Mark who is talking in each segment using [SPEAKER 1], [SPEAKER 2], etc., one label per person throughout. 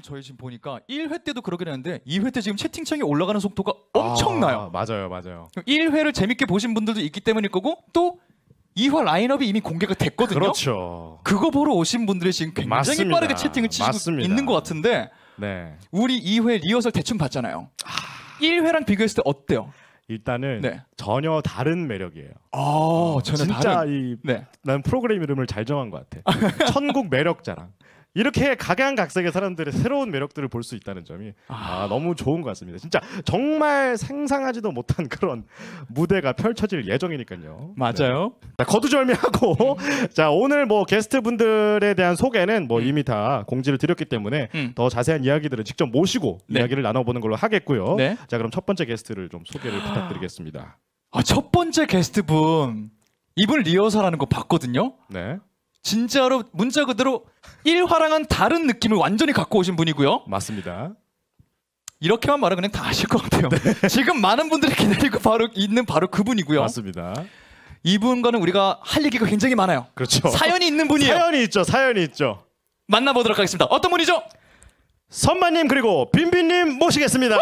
[SPEAKER 1] 저희 지금 보니까 1회 때도 그러긴 했는데 2회 때 지금 채팅창에 올라가는 속도가 엄청나요.
[SPEAKER 2] 맞아요, 맞아요.
[SPEAKER 1] 1회를 재밌게 보신 분들도 있기 때문일 거고 또 2화 라인업이 이미 공개가 됐거든요.
[SPEAKER 2] 그렇죠.
[SPEAKER 1] 그거 보러 오신 분들이 지금 굉장히
[SPEAKER 2] 맞습니다.
[SPEAKER 1] 빠르게 채팅을 치시고
[SPEAKER 2] 맞습니다.
[SPEAKER 1] 있는 것 같은데
[SPEAKER 2] 네.
[SPEAKER 1] 우리 2회 리허설 대충 봤잖아요. 1회랑 비교했을 때 어때요?
[SPEAKER 2] 일단은
[SPEAKER 1] 네.
[SPEAKER 2] 전혀 다른 매력이에요.
[SPEAKER 1] 전혀
[SPEAKER 2] 진짜
[SPEAKER 1] 다른.
[SPEAKER 2] 난 프로그램 이름을 잘 정한 것 같아. 천국 매력자랑. 이렇게 각양각색의 사람들의 새로운 매력들을 볼 수 있다는 점이 너무 좋은 것 같습니다. 진짜 정말 상상하지도 못한 그런 무대가 펼쳐질 예정이니까요.
[SPEAKER 1] 맞아요.
[SPEAKER 2] 네. 자, 거두절미하고 자 오늘 뭐 게스트 분들에 대한 소개는 뭐 이미 다 공지를 드렸기 때문에 더 자세한 이야기들은 직접 모시고 이야기를 나눠보는 걸로 하겠고요.
[SPEAKER 1] 네.
[SPEAKER 2] 자 그럼 첫 번째 게스트를 좀 소개를 부탁드리겠습니다.
[SPEAKER 1] 첫 번째 게스트분 이분 리허설하는 거 봤거든요.
[SPEAKER 2] 네.
[SPEAKER 1] 진짜로 문자 그대로 1화랑은 다른 느낌을 완전히 갖고 오신 분이고요.
[SPEAKER 2] 맞습니다.
[SPEAKER 1] 이렇게만 말하면 그냥 다 아실 것 같아요. 지금 많은 분들이 기다리고 있는 바로 그분이고요.
[SPEAKER 2] 맞습니다.
[SPEAKER 1] 이분과는 우리가 할 얘기가 굉장히 많아요.
[SPEAKER 2] 그렇죠.
[SPEAKER 1] 사연이 있는 분이에요.
[SPEAKER 2] 사연이 있죠.
[SPEAKER 1] 만나보도록 하겠습니다. 어떤 분이죠?
[SPEAKER 2] 선마님 그리고 빈빈님 모시겠습니다.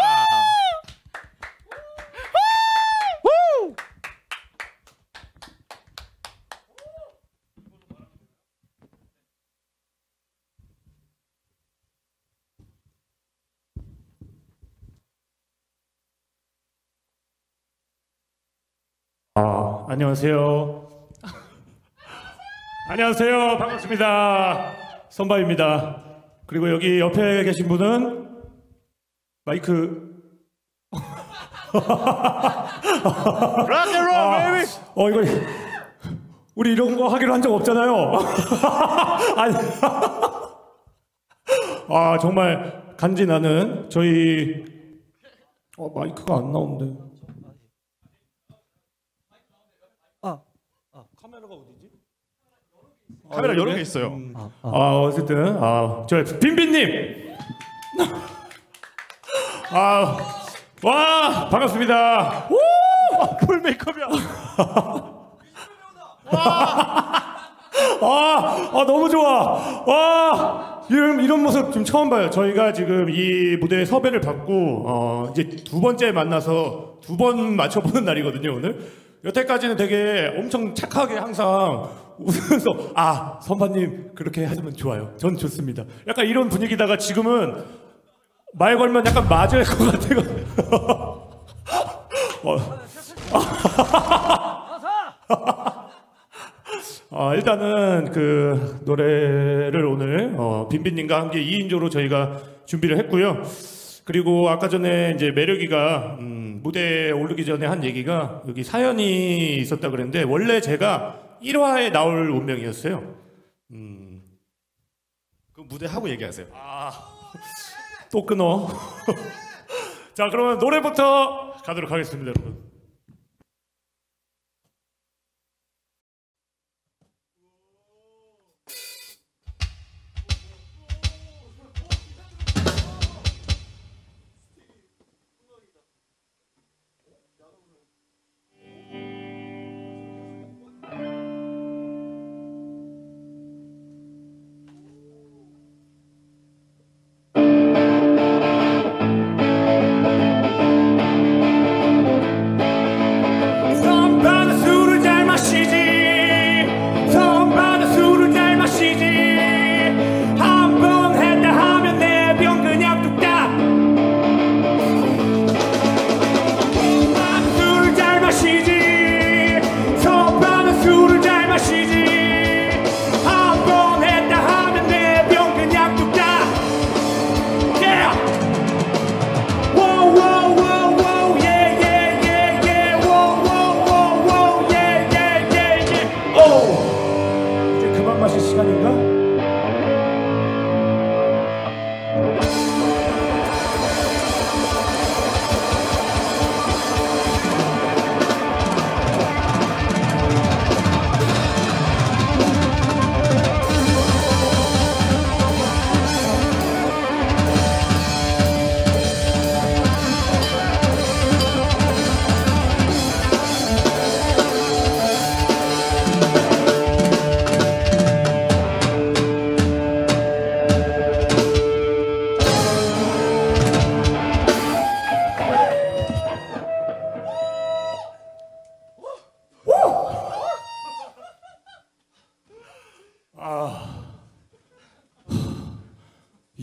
[SPEAKER 3] 안녕하세요. 안녕하세요. 반갑습니다. 선바입니다. 그리고 여기 옆에 계신 분은 마이크.
[SPEAKER 2] 락앤롤 베이비.
[SPEAKER 3] 이거 우리 이런 거 하기로 한 적 없잖아요. 아니. 정말 간지나는 저희 마이크가 안 나오는데. 카메라가 어디지?
[SPEAKER 2] 카메라 여러 개 있어요.
[SPEAKER 3] 어쨌든 저 빈빈님. 와 반갑습니다.
[SPEAKER 2] 풀 메이크업이야.
[SPEAKER 3] 너무 좋아. 와 이런 모습 좀 처음 봐요. 저희가 지금 이 무대에 섭외를 받고 이제 두 번째 만나서 두 번 맞춰보는 날이거든요 오늘. 여태까지는 되게 엄청 착하게 항상 웃으면서 선배님 그렇게 하시면 좋아요. 전 좋습니다. 약간 이런 분위기다가 지금은 말 걸면 약간 맞을 것 같아요. 일단은 그 노래를 오늘 빈빈님과 함께 2인조로 저희가 준비를 했고요. 그리고 아까 전에 이제 매력이가 무대에 오르기 전에 한 얘기가 여기 사연이 있었다 그랬는데 원래 제가 1화에 나올 운명이었어요.
[SPEAKER 2] 그 무대 하고 얘기하세요.
[SPEAKER 3] 또 끊어. 자 그러면 노래부터 가도록 하겠습니다 여러분.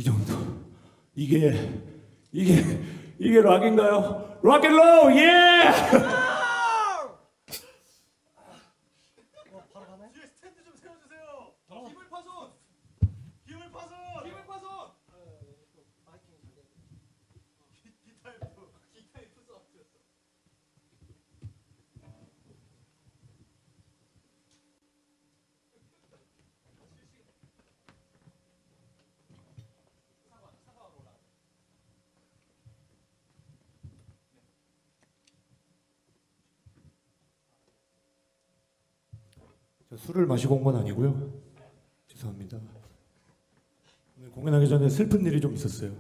[SPEAKER 3] 정도. 이게 락인가요? 락앤롤 예! 저 술을 마시고 온 건 아니고요. 죄송합니다. 오늘 공연하기 전에 슬픈 일이 좀 있었어요.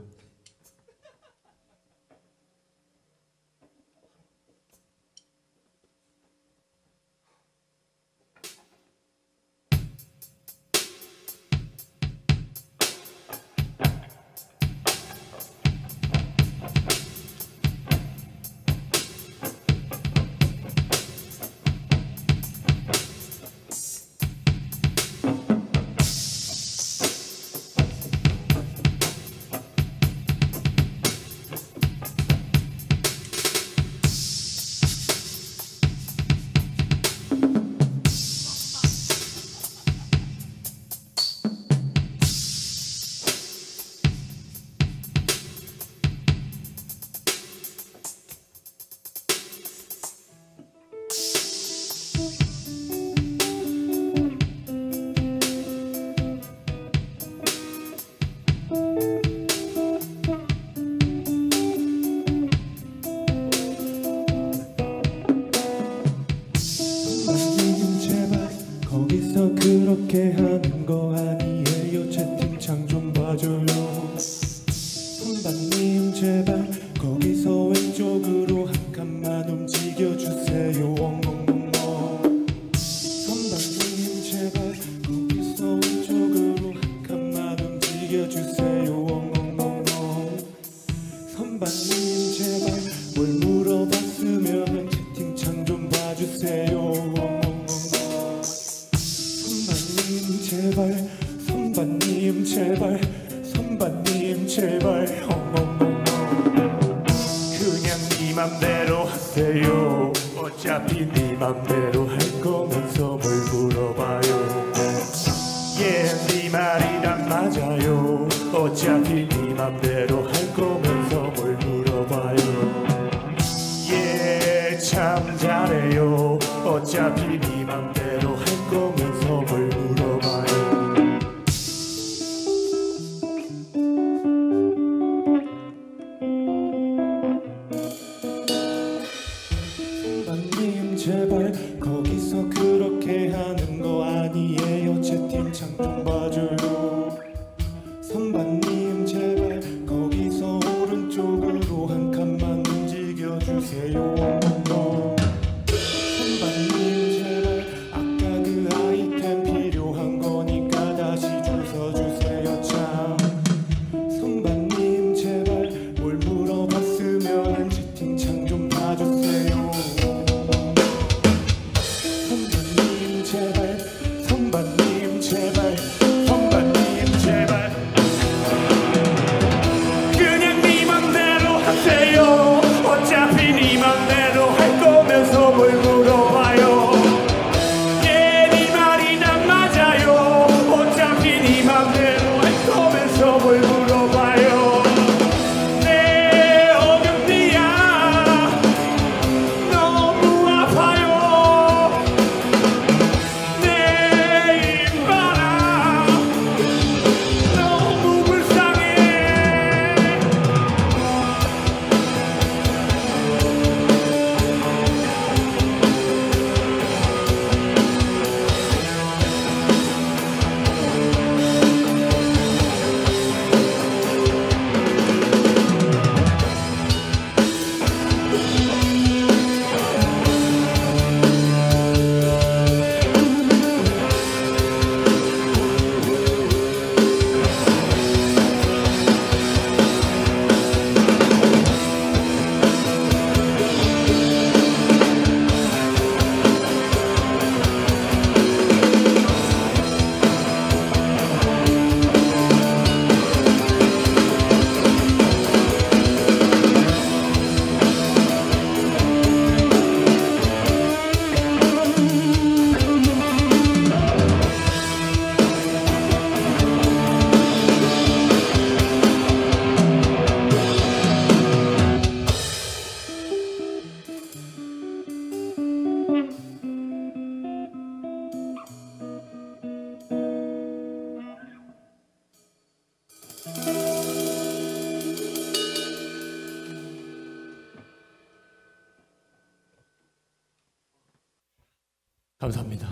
[SPEAKER 3] 그렇게 하는 거 아니에요. 채팅창 좀 봐줘요. 선반님 제발 거기서 왼쪽으로 한 칸만 움직여주세요. 선반님 제발 거기서 왼쪽으로 한 칸만 움직여주세요. 선반님 제발 뭘 물어봤으면 채팅창 좀 봐주세요. 제발 선반님 제발 선반님 제발 그냥 네 맘대로 하세요. 어차피 네 맘대로 할 거면서 뭘 물어봐요. 네 말이란 맞아요. 어차피 네 맘대로 할 거면서 뭘 물어봐요. 참 잘해요. 어차피 네 맘대로 할 거면서 뭘 물어봐요. 선반님 제발 거기서 그렇게 하는 거 아니에요. 채팅창 좀 봐줘요. 선반님 제발 거기서 오른쪽으로 한 칸만 움직여주세요. 선반님 제발 감사합니다.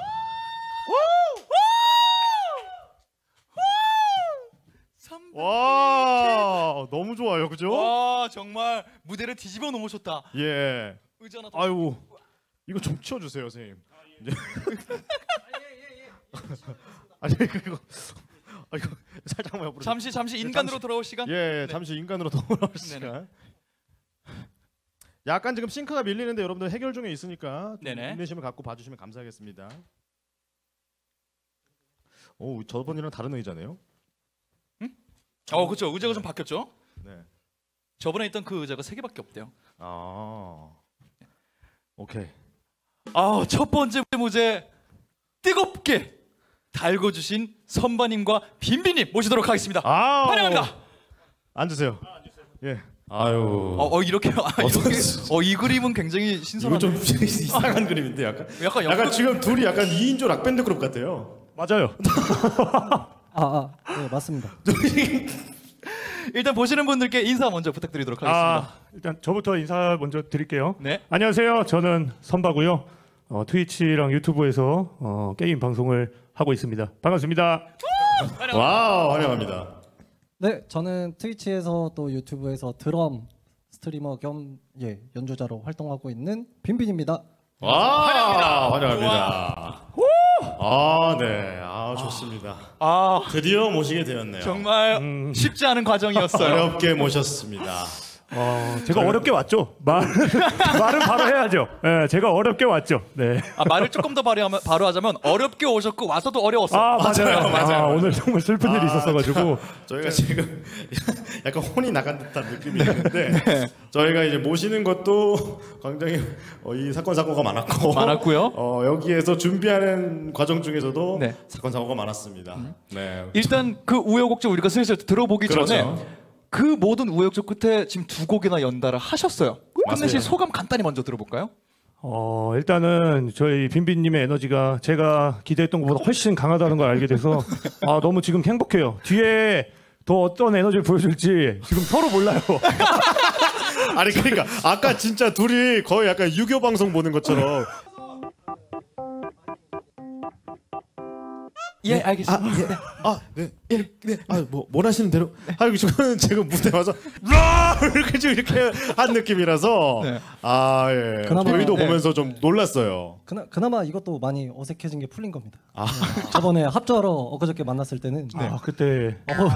[SPEAKER 2] 와 너무 좋아요, 그죠?
[SPEAKER 1] 와 정말 무대를 뒤집어 놓으셨다.
[SPEAKER 2] 예.
[SPEAKER 1] 의자 하나
[SPEAKER 2] 아이고 이거 좀 치워주세요, 선생님. 아니 그거 이거 살짝만 옆으로.
[SPEAKER 1] 잠시 인간으로 돌아올 시간.
[SPEAKER 2] 예, 잠시 인간으로 돌아올 시간. 약간 지금 싱크가 밀리는데 여러분들 해결 중에 있으니까
[SPEAKER 1] 네네.
[SPEAKER 2] 인내심을 갖고 봐주시면 감사하겠습니다. 오, 저번이랑 다른 의자네요.
[SPEAKER 1] 그렇죠. 의자가 좀 바뀌었죠.
[SPEAKER 2] 네.
[SPEAKER 1] 저번에 있던 그 의자가 3개밖에 없대요.
[SPEAKER 2] 아, 오케이.
[SPEAKER 1] 첫 번째 무대 뜨겁게 달궈주신 선바님과 빈비님 모시도록 하겠습니다. 환영합니다.
[SPEAKER 2] 앉으세요. 예. 아유.
[SPEAKER 1] 이렇게 이 그림은 굉장히
[SPEAKER 2] 이거
[SPEAKER 1] 신선한데.
[SPEAKER 2] 좀 이상한 그림인데 약간.
[SPEAKER 1] 약간
[SPEAKER 2] 지금 둘이 약간 2인조 락밴드 그룹 같아요.
[SPEAKER 3] 맞아요.
[SPEAKER 4] 네, 맞습니다.
[SPEAKER 1] 일단 보시는 분들께 인사 먼저 부탁드리도록 하겠습니다.
[SPEAKER 3] 일단 저부터 인사 먼저 드릴게요.
[SPEAKER 1] 네.
[SPEAKER 3] 안녕하세요. 저는 선바고요. 트위치랑 유튜브에서 게임 방송을 하고 있습니다. 반갑습니다.
[SPEAKER 2] 와우, 환영합니다.
[SPEAKER 4] 네, 저는 트위치에서 또 유튜브에서 드럼 스트리머 겸 연주자로 활동하고 있는 빈빈입니다.
[SPEAKER 2] 와, 환영합니다. 네. 좋습니다. 드디어 모시게 되었네요.
[SPEAKER 1] 정말 쉽지 않은 과정이었어요.
[SPEAKER 2] 어렵게 모셨습니다.
[SPEAKER 3] 제가 어렵게 왔죠. 말은 바로 해야죠. 네, 제가 어렵게 왔죠. 네.
[SPEAKER 1] 말을 조금 더 바로 하자면 어렵게 오셨고 와서도 어려웠어요.
[SPEAKER 3] 맞아요. 오늘 정말 슬픈 일이 있었어가지고
[SPEAKER 2] 저희가 지금 약간 혼이 나간 듯한 느낌이 있는데 저희가 이제 모시는 것도 굉장히 이 사건 사고가
[SPEAKER 1] 많았고요.
[SPEAKER 2] 여기에서 준비하는 과정 중에서도
[SPEAKER 1] 네.
[SPEAKER 2] 사건 사고가 많았습니다. 네.
[SPEAKER 1] 일단 그 우여곡절 우리가 슬슬 들어보기
[SPEAKER 2] 그렇죠.
[SPEAKER 1] 전에 그 모든 우여곡절 끝에 지금 2곡이나 연달아 하셨어요. 끝내실 소감 간단히 먼저 들어볼까요?
[SPEAKER 3] 일단은 저희 빈빈님의 에너지가 제가 기대했던 것보다 훨씬 강하다는 걸 알게 돼서 너무 지금 행복해요. 뒤에 더 어떤 에너지를 보여줄지 지금 서로 몰라요.
[SPEAKER 2] 아니 그러니까 아까 진짜 둘이 거의 약간 유교 방송 보는 것처럼
[SPEAKER 1] 예, 알겠습니다.
[SPEAKER 2] 뭘 하시는 대로. 아이고 저는 지금 무대 와서 이렇게 한 느낌이라서
[SPEAKER 1] 네.
[SPEAKER 2] 예.
[SPEAKER 4] 그나마,
[SPEAKER 2] 저희도
[SPEAKER 4] 네.
[SPEAKER 2] 보면서 좀 놀랐어요.
[SPEAKER 4] 그나마 이것도 많이 어색해진 게 풀린 겁니다. 저번에 합주하러 엊그저께 만났을 때는
[SPEAKER 3] 그때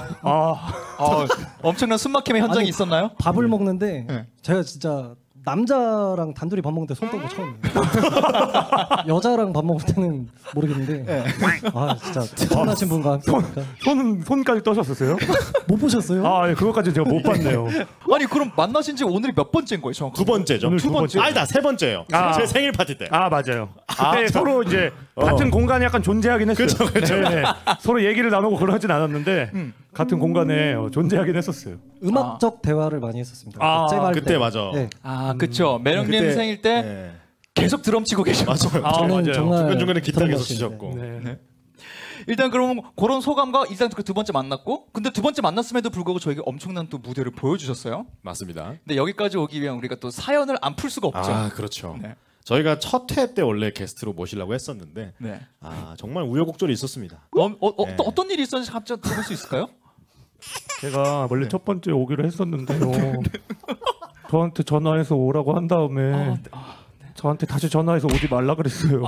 [SPEAKER 1] 엄청난 숨막힘의 현장이
[SPEAKER 4] 아니,
[SPEAKER 1] 있었나요?
[SPEAKER 4] 밥을 먹는데
[SPEAKER 1] 네.
[SPEAKER 4] 제가 진짜 남자랑 단둘이 밥 먹는데 손 떤거 처음이에요. 여자랑 밥 먹을 때는 모르겠는데 진짜 대단하신 분과 함께 하니까.
[SPEAKER 3] 손까지 떠셨었어요?
[SPEAKER 4] 못 보셨어요?
[SPEAKER 3] 그것까지 제가 못 봤네요.
[SPEAKER 1] 아니 그럼 만나신 지 오늘이 몇 번째인 거예요? 정확히?
[SPEAKER 2] 2번째죠.
[SPEAKER 3] 오늘 두 번째.
[SPEAKER 2] 아니다 3번째예요. 제 생일 파티 때.
[SPEAKER 3] 맞아요. 그때 서로 이제 같은 공간에 약간 존재하긴 했어요.
[SPEAKER 2] 그쵸.
[SPEAKER 3] 네. 서로 얘기를 나누고 그러진 않았는데 같은 공간에 존재하긴 했었어요.
[SPEAKER 4] 음악적 대화를 많이 했었습니다. 잼할
[SPEAKER 2] 그때
[SPEAKER 4] 때.
[SPEAKER 2] 맞아.
[SPEAKER 4] 네.
[SPEAKER 1] 그쵸. 매력님
[SPEAKER 2] 그때,
[SPEAKER 1] 생일 때
[SPEAKER 2] 네.
[SPEAKER 1] 계속 드럼 치고 계셨죠.
[SPEAKER 2] 맞아요.
[SPEAKER 4] 저는 정말
[SPEAKER 2] 중간중간에 기타
[SPEAKER 4] 드럼
[SPEAKER 2] 계속
[SPEAKER 4] 치시는데.
[SPEAKER 2] 치셨고.
[SPEAKER 3] 네.
[SPEAKER 1] 일단 그럼 그런 소감과 일단 그 2번째 만났고 근데 2번째 만났음에도 불구하고 저에게 엄청난 또 무대를 보여주셨어요.
[SPEAKER 2] 맞습니다.
[SPEAKER 1] 근데 여기까지 오기 위한 우리가 또 사연을 안 풀 수가 없죠.
[SPEAKER 2] 그렇죠.
[SPEAKER 1] 네.
[SPEAKER 2] 저희가 첫 회 때 원래 게스트로 모시려고 했었는데
[SPEAKER 1] 네.
[SPEAKER 2] 정말 우여곡절이 있었습니다.
[SPEAKER 1] 또 어떤 일이 있었는지 갑자기 들어볼 수 있을까요?
[SPEAKER 3] 제가 원래 첫 번째 오기로 했었는데요. 저한테 전화해서 오라고 한 다음에 저한테 다시 전화해서 오지 말라 그랬어요.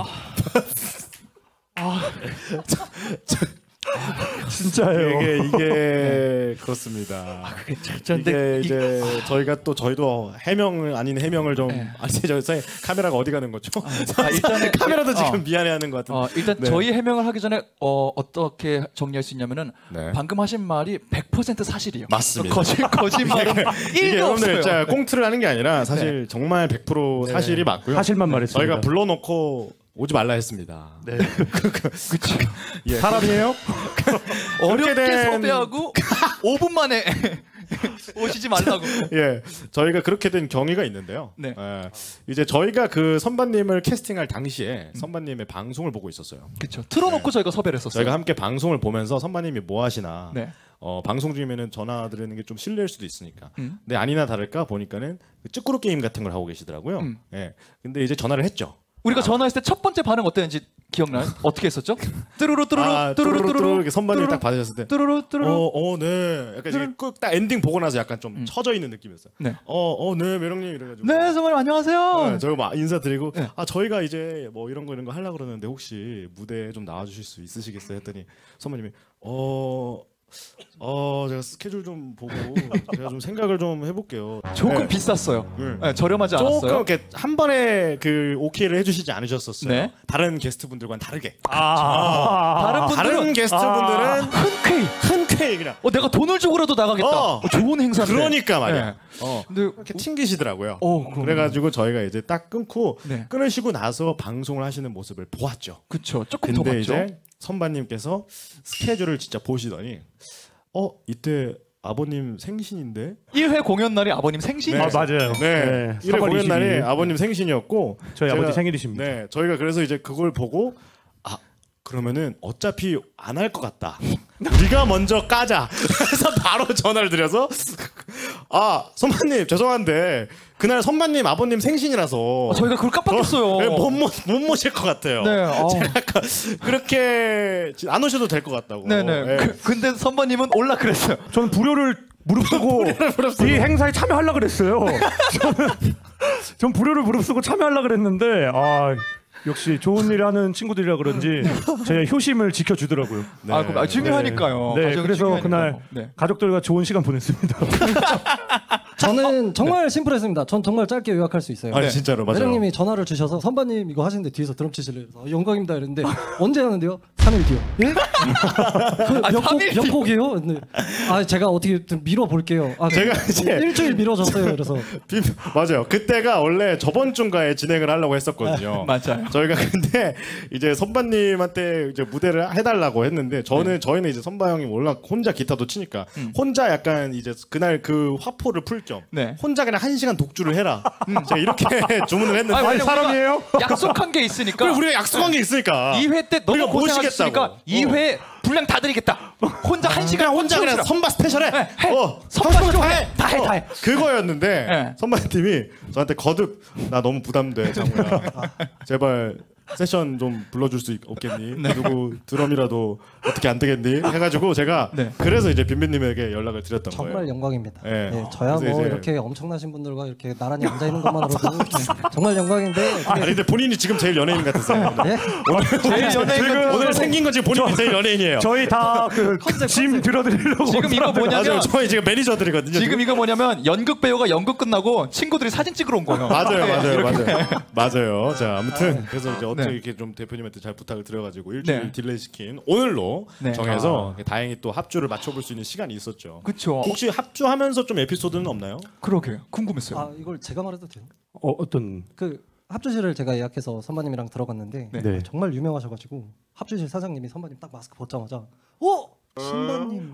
[SPEAKER 3] 진짜예요.
[SPEAKER 2] 이게 그렇습니다. 이게 이제 저희도 해명 아닌 해명을 좀 카메라가 어디 가는 거죠?
[SPEAKER 1] 일단은
[SPEAKER 2] 카메라도 지금 미안해하는 것 같은데.
[SPEAKER 1] 일단
[SPEAKER 2] 네.
[SPEAKER 1] 저희 해명을 하기 전에 어떻게 정리할 수 있냐면은
[SPEAKER 2] 네.
[SPEAKER 1] 방금 하신 말이 100% 사실이에요.
[SPEAKER 2] 맞습니다.
[SPEAKER 1] 거짓말은
[SPEAKER 2] 이게
[SPEAKER 1] 1도
[SPEAKER 2] 여러분들
[SPEAKER 1] 없어요.
[SPEAKER 2] 진짜 꽁트를 하는 게 아니라 사실 정말 100% 사실이 맞고요.
[SPEAKER 3] 사실만 말했습니다.
[SPEAKER 2] 저희가 불러놓고 오지 말라 했습니다.
[SPEAKER 3] 네.
[SPEAKER 1] 그치.
[SPEAKER 3] 사람이에요?
[SPEAKER 1] 어렵게
[SPEAKER 2] 된-
[SPEAKER 1] 섭외하고 5분 만에 오시지 말라고.
[SPEAKER 2] 예, 저희가 그렇게 된 경위가 있는데요.
[SPEAKER 1] 네.
[SPEAKER 2] 이제 저희가 그 선반님을 캐스팅할 당시에 선반님의 방송을 보고 있었어요.
[SPEAKER 1] 그렇죠. 틀어놓고 저희가 섭외를 했었어요.
[SPEAKER 2] 저희가 함께 방송을 보면서 선반님이 뭐 하시나
[SPEAKER 1] 네.
[SPEAKER 2] 방송 중이면은 전화 드리는 게 좀 실례일 수도 있으니까.
[SPEAKER 1] 음.
[SPEAKER 2] 근데 아니나 다를까 보니까는 그 쭈꾸루 게임 같은 걸 하고 계시더라고요.
[SPEAKER 1] 음.
[SPEAKER 2] 예. 근데 이제 전화를 했죠.
[SPEAKER 1] 우리가 전화했을 때 첫 번째 반응 어땠는지 기억나요? 어떻게 했었죠? 뚜루루 뚜루루
[SPEAKER 2] 뚜루루
[SPEAKER 1] 뚜루루
[SPEAKER 2] 이렇게 선반님 딱 받으셨을 때
[SPEAKER 1] 뚜루루 뚜루루
[SPEAKER 2] 네. 약간 이제 딱 엔딩 보고 나서 약간 좀 처져 있는 느낌이었어요.
[SPEAKER 1] 네.
[SPEAKER 2] 네, 매력님 이래가지고.
[SPEAKER 1] 네 선배님 안녕하세요.
[SPEAKER 2] 네, 저희가 막 인사드리고
[SPEAKER 1] 네.
[SPEAKER 2] 저희가 이제 뭐 이런 거 하려고 그러는데 혹시 무대에 좀 나와주실 수 있으시겠어요? 했더니 선배님이 제가 스케줄 좀 보고 제가 좀 생각을 좀 해볼게요.
[SPEAKER 1] 조금
[SPEAKER 2] 네.
[SPEAKER 1] 비쌌어요.
[SPEAKER 2] 네.
[SPEAKER 1] 네, 저렴하지 않았어요.
[SPEAKER 2] 조금 이렇게 한 번에 그 오케이를 해주시지 않으셨었어요.
[SPEAKER 1] 네.
[SPEAKER 2] 다른 게스트분들과는 다르게.
[SPEAKER 1] 다른 분들은
[SPEAKER 2] 다른 게스트분들은 흔쾌히 그냥.
[SPEAKER 1] 내가 돈을 주고라도 나가겠다. 좋은 행사인데.
[SPEAKER 2] 그러니까 말이야.
[SPEAKER 1] 네.
[SPEAKER 2] 근데 이렇게 튕기시더라고요.
[SPEAKER 1] 그럼요.
[SPEAKER 2] 그래가지고 저희가 이제 딱 끊고
[SPEAKER 1] 네.
[SPEAKER 2] 끊으시고 나서 방송을 하시는 모습을 보았죠.
[SPEAKER 1] 그쵸. 조금 더
[SPEAKER 2] 근데
[SPEAKER 1] 봤죠.
[SPEAKER 2] 이제 선반님께서 스케줄을 진짜 보시더니 이때 아버님 생신인데
[SPEAKER 1] 1회 공연 날이 아버님 생신이에요.
[SPEAKER 3] 맞아요.
[SPEAKER 2] 네. 1회
[SPEAKER 3] 3월
[SPEAKER 2] 공연 날이
[SPEAKER 3] 22일.
[SPEAKER 2] 아버님 생신이었고
[SPEAKER 3] 저희
[SPEAKER 2] 제가-
[SPEAKER 3] 아버지 생일이십니다.
[SPEAKER 2] 네, 저희가 그래서 이제 그걸 보고 그러면은 어차피 안 할 것 같다. 우리가 먼저 까자. 그래서 바로 전화를 드려서 선반님 죄송한데 그날 선반님 아버님 생신이라서
[SPEAKER 1] 저희가 그걸 깜빡했어요.
[SPEAKER 2] 네, 못 모실 것 같아요.
[SPEAKER 1] 네.
[SPEAKER 2] 약간 그렇게 안 오셔도 될 것 같다고.
[SPEAKER 1] 네네.
[SPEAKER 2] 네.
[SPEAKER 1] 근데 선배님은 올라 그랬어요.
[SPEAKER 3] 저는 불효를 무릅쓰고 이 행사에 참여하려고 그랬어요. 전 불효를 무릅쓰고 참여하려고 그랬는데 역시 좋은 일 하는 친구들이라 그런지 제 효심을 지켜주더라고요.
[SPEAKER 2] 네.
[SPEAKER 1] 그럼 중요하니까요.
[SPEAKER 3] 네,
[SPEAKER 1] 가정이
[SPEAKER 3] 그래서
[SPEAKER 1] 중요하니까요.
[SPEAKER 3] 그날
[SPEAKER 1] 네.
[SPEAKER 3] 가족들과 좋은 시간 보냈습니다.
[SPEAKER 4] 저는 정말 심플했습니다. 전 정말 짧게 요약할 수 있어요.
[SPEAKER 2] 아니 진짜로 맞아요.
[SPEAKER 4] 매력님이 전화를 주셔서 선반님 이거 하시는데 뒤에서 드럼 치실래요? 그래서 영광입니다 이랬는데 언제 하는데요? 3일 뒤요. 예? 몇 곡이요? 근데 제가 어떻게 좀 밀어볼게요.
[SPEAKER 2] 제가 이제
[SPEAKER 4] 일주일 미뤄졌어요. 그래서
[SPEAKER 2] 맞아요. 그때가 원래 저번 주인가에 진행을 하려고 했었거든요.
[SPEAKER 1] 맞아요.
[SPEAKER 2] 저희가 근데 이제 선반님한테 이제 무대를 해달라고 했는데 저희는 이제 선바 형이 워낙 혼자 기타도 치니까 혼자 약간 이제 그날 그 화포를 풀 겸
[SPEAKER 1] 네.
[SPEAKER 2] 혼자 그냥 1시간 독주를 해라. 제가 이렇게 주문을 했는데
[SPEAKER 1] 원래
[SPEAKER 3] 사람이에요?
[SPEAKER 1] 우리가 약속한 게 있으니까.
[SPEAKER 2] 그래 우리가 약속한 게 있으니까
[SPEAKER 1] 2회 때 너무
[SPEAKER 2] 우리가
[SPEAKER 1] 고생하셨으니까
[SPEAKER 2] 모시겠다고.
[SPEAKER 1] 2회 분량 다 드리겠다. 혼자 1시간
[SPEAKER 2] 그냥 혼자 그냥 선바 스페셜해.
[SPEAKER 1] 해.
[SPEAKER 2] 선바
[SPEAKER 1] 선바
[SPEAKER 2] 해.
[SPEAKER 1] 다 해.
[SPEAKER 2] 그거였는데
[SPEAKER 1] 네.
[SPEAKER 2] 선반님이 저한테 거듭 나 너무 부담돼 장우야. 제발 세션 좀 불러줄 수 없겠니? 누구 드럼이라도 어떻게 안 되겠니? 해가지고 제가
[SPEAKER 1] 네.
[SPEAKER 2] 그래서 이제 빈빈님에게 연락을 드렸던
[SPEAKER 4] 정말
[SPEAKER 2] 거예요.
[SPEAKER 4] 영광입니다.
[SPEAKER 2] 네.
[SPEAKER 4] 네, 저야
[SPEAKER 2] 그래서
[SPEAKER 4] 뭐
[SPEAKER 2] 이제-
[SPEAKER 4] 이렇게 엄청나신 분들과 이렇게 나란히 앉아 있는 것만으로도 정말 영광인데
[SPEAKER 2] 아니 근데 본인이 지금 제일 연예인 같으세요.
[SPEAKER 4] 예?
[SPEAKER 1] 제일 연예인
[SPEAKER 2] 오늘 생긴 건 지금 본인이 제일 연예인이에요.
[SPEAKER 3] 저희 다짐 들어드리려고
[SPEAKER 1] 지금 이거 뭐냐면
[SPEAKER 2] 맞아요. 저희 지금 매니저들이거든요.
[SPEAKER 1] 지금 이거 뭐냐면 연극 배우가 연극 끝나고 친구들이 사진 찍으러 온 거예요.
[SPEAKER 2] 맞아요. 자 아무튼 그래서 이제 어떻게
[SPEAKER 1] 네.
[SPEAKER 2] 이렇게 좀 대표님한테 잘 부탁을 드려가지고 일주일
[SPEAKER 1] 네.
[SPEAKER 2] 딜레이 시킨 오늘로
[SPEAKER 1] 네.
[SPEAKER 2] 정해서 다행히 또 합주를 맞춰볼 수 있는 시간이 있었죠.
[SPEAKER 1] 그쵸.
[SPEAKER 2] 혹시 합주하면서 좀 에피소드는 없나요?
[SPEAKER 1] 그러게 궁금했어요.
[SPEAKER 4] 이걸 제가 말해도 돼요?
[SPEAKER 3] 어떤
[SPEAKER 4] 그 합주실을 제가 예약해서 선반님이랑 들어갔는데
[SPEAKER 1] 네.
[SPEAKER 4] 정말 유명하셔가지고 합주실 사장님이 선반님 딱 마스크 벗자마자 신반님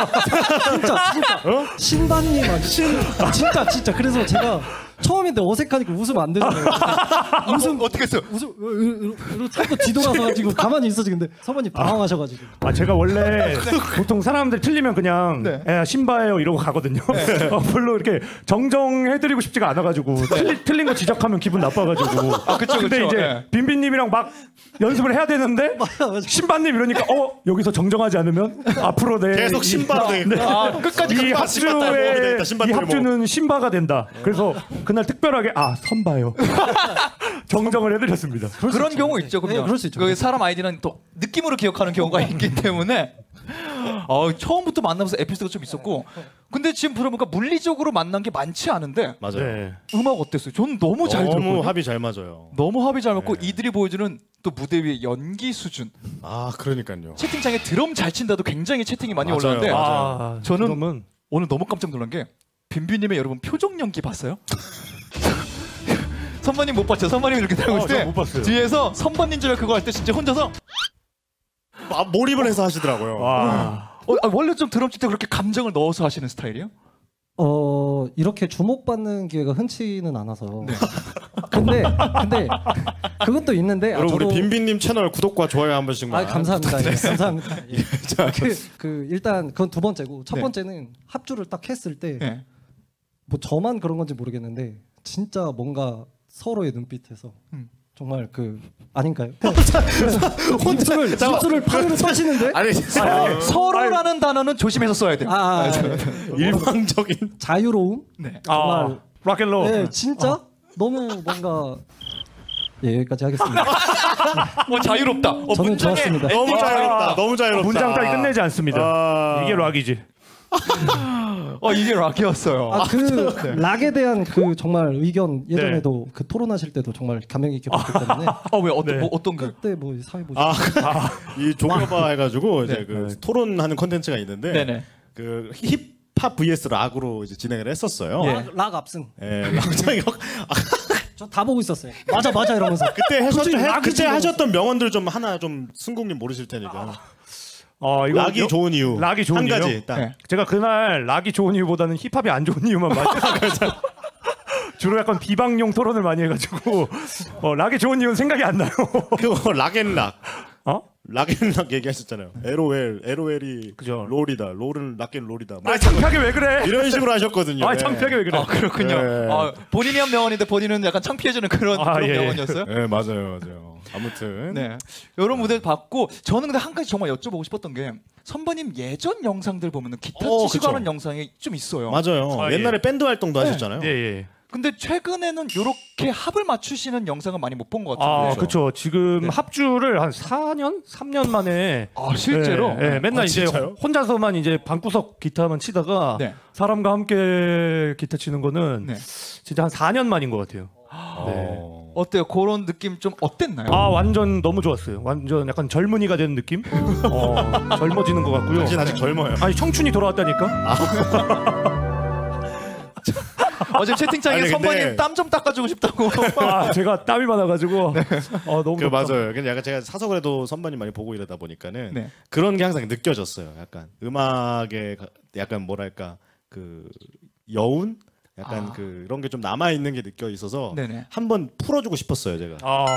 [SPEAKER 4] 진짜 신반님 진짜 그래서 제가 처음인데 어색하니까 웃으면 안 되잖아요.
[SPEAKER 1] 어떻게 했어요?
[SPEAKER 4] 자꾸 뒤돌아서 가지고 가만히 있어지는데 선반님 당황하셔가지고
[SPEAKER 3] 제가 원래 보통 사람들 틀리면 그냥 신바예요 이러고 가거든요. 별로 이렇게 정정해드리고 싶지가 않아가지고 틀린 거 지적하면 기분 나빠가지고.
[SPEAKER 1] 그쵸,
[SPEAKER 3] 근데
[SPEAKER 1] 그쵸.
[SPEAKER 3] 이제
[SPEAKER 1] 네.
[SPEAKER 3] 빈빈님이랑 막 연습을 해야 되는데
[SPEAKER 4] 맞아.
[SPEAKER 3] 신바님 이러니까 여기서 정정하지 않으면 앞으로
[SPEAKER 2] 계속 신바로 되겠다.
[SPEAKER 1] 끝까지
[SPEAKER 3] 이
[SPEAKER 2] 신바 따위 모으게
[SPEAKER 3] 합주의
[SPEAKER 2] 되겠다, 신바
[SPEAKER 3] 이
[SPEAKER 2] 따위
[SPEAKER 3] 합주는 신바가 된다. 그래서 그날 특별하게 선바요. 정정을 해드렸습니다.
[SPEAKER 1] 그런 경우 있죠. 그럼요.
[SPEAKER 4] 네, 그럴 수 있죠.
[SPEAKER 1] 그 사람 아이디는 또 느낌으로 기억하는 경우가 있기 때문에 처음부터 만나면서 에피소드가 좀 있었고 근데 지금 들어보니까 물리적으로 만난 게 많지 않은데
[SPEAKER 2] 맞아요.
[SPEAKER 3] 네.
[SPEAKER 1] 음악 어땠어요? 저는 너무 잘
[SPEAKER 2] 너무
[SPEAKER 1] 들었거든요.
[SPEAKER 2] 합이 잘 맞아요.
[SPEAKER 1] 너무 합이 잘 맞고 이들이 보여주는 또 무대 위의 연기 수준
[SPEAKER 2] 그러니까요.
[SPEAKER 1] 채팅창에 드럼 잘 친다도 굉장히 채팅이 많이
[SPEAKER 2] 맞아요.
[SPEAKER 1] 올라오는데
[SPEAKER 2] 맞아요.
[SPEAKER 1] 저는
[SPEAKER 3] 그러면
[SPEAKER 1] 오늘 너무 깜짝 놀란 게 빈빈님의 여러분 표정 연기 봤어요? 선반님 못 봤죠? 선반님 이렇게 들고 있을 때
[SPEAKER 3] 저못 봤어요.
[SPEAKER 1] 뒤에서 선반님 줄 그거 할 때 진짜 혼자서
[SPEAKER 2] 몰입을 해서 하시더라고요.
[SPEAKER 1] 원래 좀 드럼 칠 때 그렇게 감정을 넣어서 하시는 스타일이에요?
[SPEAKER 4] 이렇게 주목받는 기회가 흔치는 않아서. 근데 그것도 있는데.
[SPEAKER 2] 여러분
[SPEAKER 4] 저도-
[SPEAKER 2] 우리 빈빈님 채널 구독과 좋아요 한 번씩만.
[SPEAKER 4] 감사합니다. 예, 감사합니다. 예. 일단 그건 두 번째고 첫
[SPEAKER 1] 네.
[SPEAKER 4] 번째는 합주를 딱 했을 때
[SPEAKER 1] 네.
[SPEAKER 4] 뭐 저만 그런 건지 모르겠는데 진짜 뭔가 서로의 눈빛에서 정말 그 아닌가요? 입술을 판으로 써시는데?
[SPEAKER 2] 아니
[SPEAKER 1] 서로라는 단어는 조심해서 써야 돼요.
[SPEAKER 2] 일방적인
[SPEAKER 4] 자유로움?
[SPEAKER 1] 네.
[SPEAKER 4] 정말
[SPEAKER 3] 락앤롤.
[SPEAKER 4] 네, 진짜 너무 뭔가 예 여기까지 하겠습니다.
[SPEAKER 1] 자유롭다.
[SPEAKER 4] 저는 좋았습니다.
[SPEAKER 2] 너무 자유롭다. 너무 자유롭다.
[SPEAKER 3] 문장 따위 끝내지 않습니다.
[SPEAKER 2] 아.
[SPEAKER 3] 이게 락이지.
[SPEAKER 1] 이게 락이었어요.
[SPEAKER 4] 그 락에 대한 그 정말 의견 예전에도 그 토론하실 때도 정말 감명 깊게 봤기 때문에
[SPEAKER 1] 왜 어떤
[SPEAKER 3] 네.
[SPEAKER 1] 어떤 그
[SPEAKER 4] 그때 뭐 사회 보시
[SPEAKER 2] 이 종교바 해가지고 이제
[SPEAKER 1] 네.
[SPEAKER 2] 그 토론하는 컨텐츠가 있는데
[SPEAKER 1] 네네.
[SPEAKER 2] 그 힙합 vs 락으로 이제 진행을 했었어요.
[SPEAKER 1] 예.
[SPEAKER 4] 락 압승.
[SPEAKER 2] 예, 락장이
[SPEAKER 4] 저 다 보고 있었어요. 맞아 이러면서.
[SPEAKER 2] 그때
[SPEAKER 4] 솔직히 락이
[SPEAKER 2] 그때
[SPEAKER 4] 지금-
[SPEAKER 2] 하셨던 명언들 좀 하나 좀 승국님 모르실 테니까.
[SPEAKER 3] 이거
[SPEAKER 2] 락이 좋은 이유.
[SPEAKER 3] 락이 좋은
[SPEAKER 2] 한
[SPEAKER 3] 이유요?
[SPEAKER 2] 가지 딱.
[SPEAKER 1] 네.
[SPEAKER 3] 제가 그날 락이 좋은 이유보다는 힙합이 안 좋은 이유만 맞아요. 주로 약간 비방용 토론을 많이 해가지고 락이 좋은 이유는 생각이 안 나요.
[SPEAKER 2] 그거 락앤락.
[SPEAKER 3] 어?
[SPEAKER 2] 락앤락 얘기하셨잖아요. LOL이
[SPEAKER 3] 그죠.
[SPEAKER 2] 롤이다. 롤은 락앤롤이다. 뭐
[SPEAKER 3] 창피하게 왜 그래?
[SPEAKER 2] 이런 식으로 하셨거든요. 예.
[SPEAKER 3] 창피하게 왜 그래?
[SPEAKER 1] 그렇군요.
[SPEAKER 2] 네.
[SPEAKER 1] 본인이 한 명언인데 본인은 약간 창피해지는 그런
[SPEAKER 3] 예.
[SPEAKER 1] 명언이었어요.
[SPEAKER 2] 네, 맞아요. 아무튼
[SPEAKER 1] 네, 이런 무대를 봤고 저는 근데 한 가지 정말 여쭤보고 싶었던 게 선배님 예전 영상들 보면은 기타 치시고
[SPEAKER 2] 그쵸.
[SPEAKER 1] 하는 영상이 좀 있어요.
[SPEAKER 2] 맞아요.
[SPEAKER 3] 아, 예.
[SPEAKER 2] 옛날에 밴드 활동도 하셨잖아요.
[SPEAKER 3] 예.
[SPEAKER 1] 근데 최근에는 이렇게 합을 맞추시는 영상은 많이 못 본 것 같은데.
[SPEAKER 3] 그렇죠. 지금
[SPEAKER 1] 네.
[SPEAKER 3] 합주를 한 3년 만에
[SPEAKER 1] 실제로?
[SPEAKER 3] 맨날 이제
[SPEAKER 2] 진짜요?
[SPEAKER 3] 혼자서만 이제 방구석 기타만 치다가
[SPEAKER 1] 네.
[SPEAKER 3] 사람과 함께 기타 치는 거는
[SPEAKER 1] 네.
[SPEAKER 3] 진짜 한 4년 만인 것 같아요. 네.
[SPEAKER 1] 어때요? 그런 느낌 좀 어땠나요?
[SPEAKER 3] 완전 너무 좋았어요. 완전 약간 젊은이가 되는 느낌? 젊어지는 것 같고요.
[SPEAKER 2] 당신 아직 젊어요.
[SPEAKER 3] 아니 청춘이 돌아왔다니까?
[SPEAKER 1] 지금 채팅창에
[SPEAKER 2] 아니, 근데-
[SPEAKER 1] 선배님 땀 좀 닦아주고 싶다고.
[SPEAKER 3] 제가 땀이 많아가지고 너무
[SPEAKER 2] 그 맞아요. 근데 약간 제가 사석에도 선배님 많이 보고 이러다 보니까는
[SPEAKER 1] 네.
[SPEAKER 2] 그런 게 항상 느껴졌어요. 약간 음악에 약간 뭐랄까 그 여운, 약간 그런 게 좀 남아 있는 게 느껴 있어서
[SPEAKER 1] 네네.
[SPEAKER 2] 한번 풀어주고 싶었어요, 제가.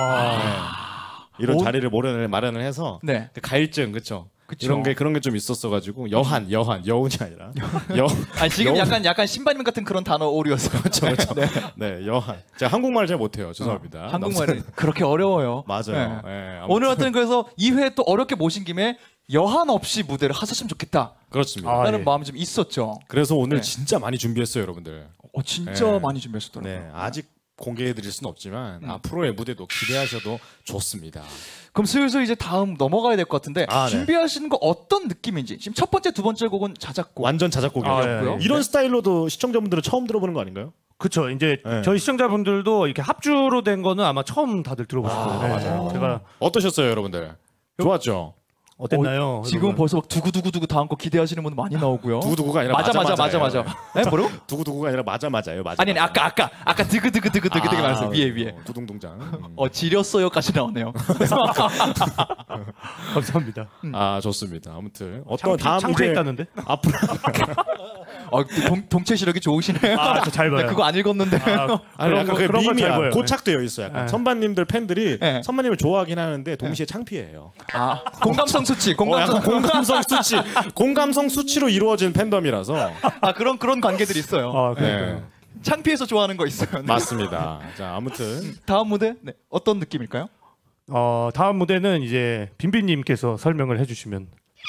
[SPEAKER 2] 이런 자리를 마련을 해서
[SPEAKER 1] 네.
[SPEAKER 2] 그 갈증, 그렇죠.
[SPEAKER 1] 그쵸.
[SPEAKER 2] 그런 게 좀 있었어가지고 여운이 아니라
[SPEAKER 1] 아니, 지금
[SPEAKER 2] 여운.
[SPEAKER 1] 약간 신바님 같은 그런 단어 오류였어요.
[SPEAKER 2] 그렇죠. 네, 여한. 제가 한국말을 잘 못해요. 죄송합니다.
[SPEAKER 1] 한국말이 그렇게 어려워요.
[SPEAKER 2] 맞아요.
[SPEAKER 1] 네.
[SPEAKER 2] 네, 아무튼
[SPEAKER 1] 오늘 하여튼 그래서 2회 또 어렵게 모신 김에 여한 없이 무대를 하셨으면 좋겠다
[SPEAKER 2] 그렇습니다.
[SPEAKER 1] 라는
[SPEAKER 3] 예.
[SPEAKER 1] 마음이 좀 있었죠.
[SPEAKER 2] 그래서 오늘
[SPEAKER 1] 네.
[SPEAKER 2] 진짜 많이 준비했어요, 여러분들.
[SPEAKER 1] 진짜
[SPEAKER 2] 네.
[SPEAKER 1] 많이 준비하셨더라고요.
[SPEAKER 2] 네, 아직 공개해드릴 수는 없지만 앞으로의 무대도 기대하셔도 좋습니다.
[SPEAKER 1] 그럼 슬슬 이제 다음 넘어가야 될 것 같은데
[SPEAKER 2] 네.
[SPEAKER 1] 준비하시는 거 어떤 느낌인지. 지금 첫 번째, 두 번째 곡은 자작곡.
[SPEAKER 2] 완전 자작곡이고요.
[SPEAKER 3] 예.
[SPEAKER 2] 이런 스타일로도 시청자분들은 처음 들어보는 거 아닌가요?
[SPEAKER 3] 그렇죠. 이제
[SPEAKER 2] 네.
[SPEAKER 3] 저희 시청자분들도 이렇게 합주로 된 거는 아마 처음 다들 들어보실 거예요. 맞아요. 제가
[SPEAKER 2] 어떠셨어요, 여러분들? 좋았죠?
[SPEAKER 3] 어땠나요?
[SPEAKER 1] 지금
[SPEAKER 3] 여러분?
[SPEAKER 1] 벌써 막 두구두구두구 다음 거 기대하시는 분 많이 나오고요.
[SPEAKER 2] 두구두구가 아니라
[SPEAKER 1] 맞아.
[SPEAKER 2] 맞아요.
[SPEAKER 1] 네, 뭐라고?
[SPEAKER 2] 두구두구가 아니라 맞아요.
[SPEAKER 1] 아니 아까 드그드그드그드그 말했어. 위에.
[SPEAKER 2] 두둥둥장.
[SPEAKER 1] 지렸어요까지 나오네요.
[SPEAKER 3] 감사합니다.
[SPEAKER 2] 좋습니다. 아무튼 어떤 다음 이제
[SPEAKER 3] 창피했다는데?
[SPEAKER 2] 앞으로
[SPEAKER 1] 동체 시력이 좋으시네요.
[SPEAKER 3] 저 잘 봐요.
[SPEAKER 1] 네, 그거 안 읽었는데.
[SPEAKER 2] 아니 약간 그
[SPEAKER 3] 그런 건잘
[SPEAKER 2] 밈이야.
[SPEAKER 3] 보여요.
[SPEAKER 2] 고착되어 있어. 약간
[SPEAKER 3] 네.
[SPEAKER 2] 선반님들 팬들이
[SPEAKER 1] 네.
[SPEAKER 2] 선반님을 좋아하긴 하는데 동시에 창피해요.
[SPEAKER 1] 공감성 수치.
[SPEAKER 2] 약간 공감성 수치로 이루어진 팬덤이라서.
[SPEAKER 1] 그런 관계들이 있어요.
[SPEAKER 2] 네.
[SPEAKER 1] 창피해서 좋아하는 거 있어요. 네.
[SPEAKER 2] 맞습니다. 자, 아무튼
[SPEAKER 1] 다음 무대 어떤 느낌일까요?
[SPEAKER 3] 다음 무대는 이제 빈빈님께서 설명을 해주시면.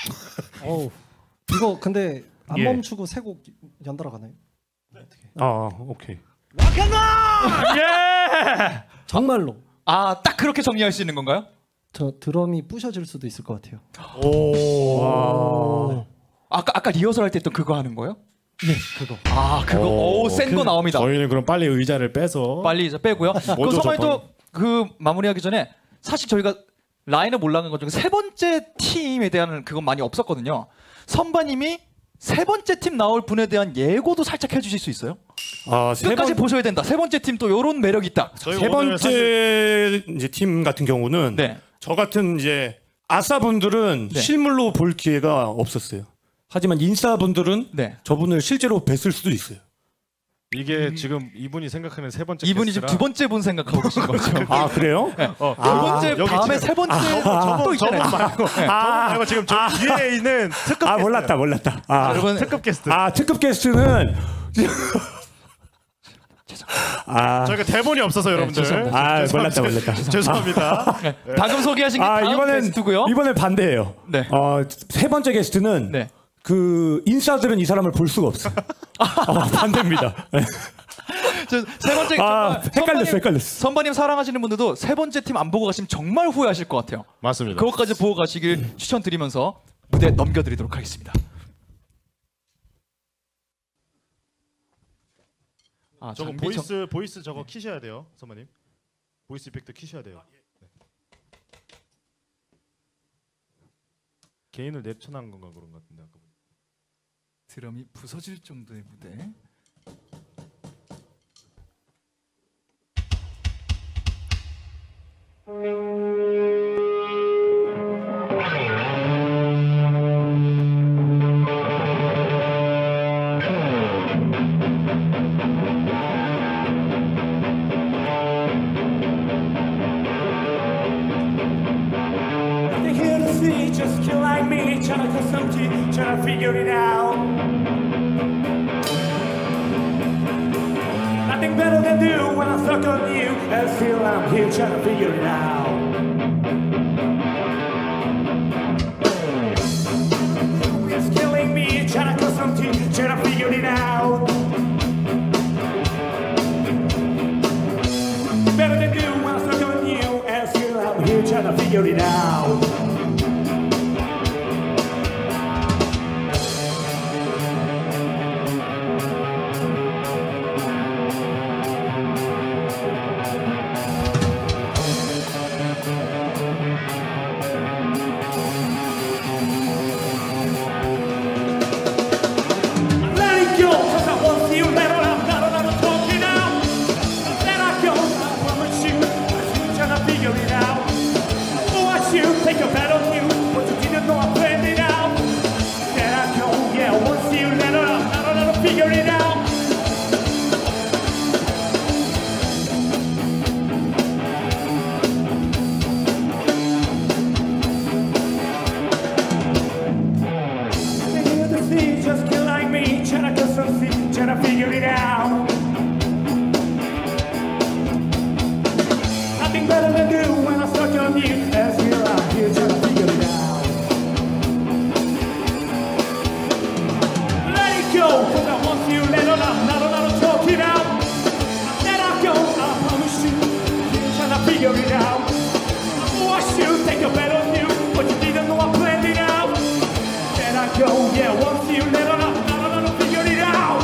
[SPEAKER 4] 이거 근데 안
[SPEAKER 3] 예.
[SPEAKER 4] 멈추고 세 곡 연달아 가나요?
[SPEAKER 3] 오케이.
[SPEAKER 4] 정말로
[SPEAKER 1] 딱 그렇게 정리할 수 있는 건가요?
[SPEAKER 4] 저 드럼이 부셔질 수도 있을 것 같아요.
[SPEAKER 1] 아까 리허설 할 때 또 그거 하는 거예요?
[SPEAKER 4] 네, 그거.
[SPEAKER 1] 그거 센 거 나옵니다.
[SPEAKER 2] 저희는 그럼 빨리 의자를 빼서
[SPEAKER 1] 빨리 이제 빼고요. 그
[SPEAKER 2] 먼저
[SPEAKER 1] 선배님도 그 마무리하기 전에 사실 저희가 라인업 올라간 것 중에 세 번째 팀에 대한 그건 많이 없었거든요. 선배님이 세 번째 팀 나올 분에 대한 예고도 살짝 해주실 수 있어요? 끝까지 보셔야 된다. 세 번째 팀 또 이런 매력이 있다.
[SPEAKER 3] 세 번째 이제 팀 같은 경우는
[SPEAKER 1] 네.
[SPEAKER 3] 저 같은 이제 아싸분들은
[SPEAKER 1] 네.
[SPEAKER 3] 실물로 볼 기회가 없었어요. 하지만 인싸분들은
[SPEAKER 1] 네.
[SPEAKER 3] 저분을 실제로 뵀을 수도 있어요.
[SPEAKER 2] 이게 지금 이분이 생각하는 세 번째
[SPEAKER 1] 이분이 지금 두 번째 분 생각하고 계신 거죠.
[SPEAKER 3] 그래요?
[SPEAKER 1] 두 번째
[SPEAKER 2] 여기
[SPEAKER 1] 다음에
[SPEAKER 2] 지금-
[SPEAKER 1] 세 번째 또 있잖아요.
[SPEAKER 2] 말고 지금 저 뒤에 있는 특급
[SPEAKER 3] 몰랐다.
[SPEAKER 1] 여러분
[SPEAKER 2] 특급 게스트.
[SPEAKER 3] 특급 게스트는
[SPEAKER 2] 저희가 대본이 없어서 여러분들.
[SPEAKER 3] 아, 몰랐다.
[SPEAKER 2] 죄송합니다.
[SPEAKER 1] 네. 방금 소개하신 게 다음 게스트고요.
[SPEAKER 3] 이번엔 반대예요.
[SPEAKER 1] 네.
[SPEAKER 3] 세 번째 게스트는
[SPEAKER 1] 네.
[SPEAKER 3] 그 인싸들은 이 사람을 볼 수가 없어요. 반대입니다.
[SPEAKER 1] 세 번째
[SPEAKER 3] 헷갈렸어.
[SPEAKER 1] 선배님 사랑하시는 분들도 세 번째 팀 안 보고 가시면 정말 후회하실 것 같아요.
[SPEAKER 2] 맞습니다.
[SPEAKER 1] 그것까지 보고 가시길 추천드리면서 무대 넘겨드리도록 하겠습니다.
[SPEAKER 2] 저거 보이스 저거 키셔야 돼요, 선배님. 보이스 이펙트 키셔야 돼요. 네. 개인을 냅쳐난 건가 그런 것 같은데 아까.
[SPEAKER 1] 드럼이 부서질 정도의 무대.
[SPEAKER 5] Nothing here to see, just kill like me, trying to cut some teeth, trying to figure it out. Nothing better than do when I'm stuck on you, and still I'm here trying to figure it out. It's killing me, trying to cut some teeth, trying to figure it out. Better than do when I'm stuck on you, and still I'm here trying to figure it out. Let it go, 'cause I want you, let it out, not talking out. Let it go, I promise you, I'm trying to figure it out. Watch you, take a bet on you, but you didn't know I planned it out. Let it go, yeah, once you let it out, not figure it out. Hear the sea, just kill like me, trying to cut some seed, trying to figure it out. Nothing better than do when I'm stuck on you, as here I'm here trying to figure it out. Let it go, 'cause I want you, let it out, not talk it out. Let it go, I promise you, I'm trying to figure it out. Watch you, take a bet on you, but you didn't know I planned it out. Let it go, yeah, once you let it out, not figure it out.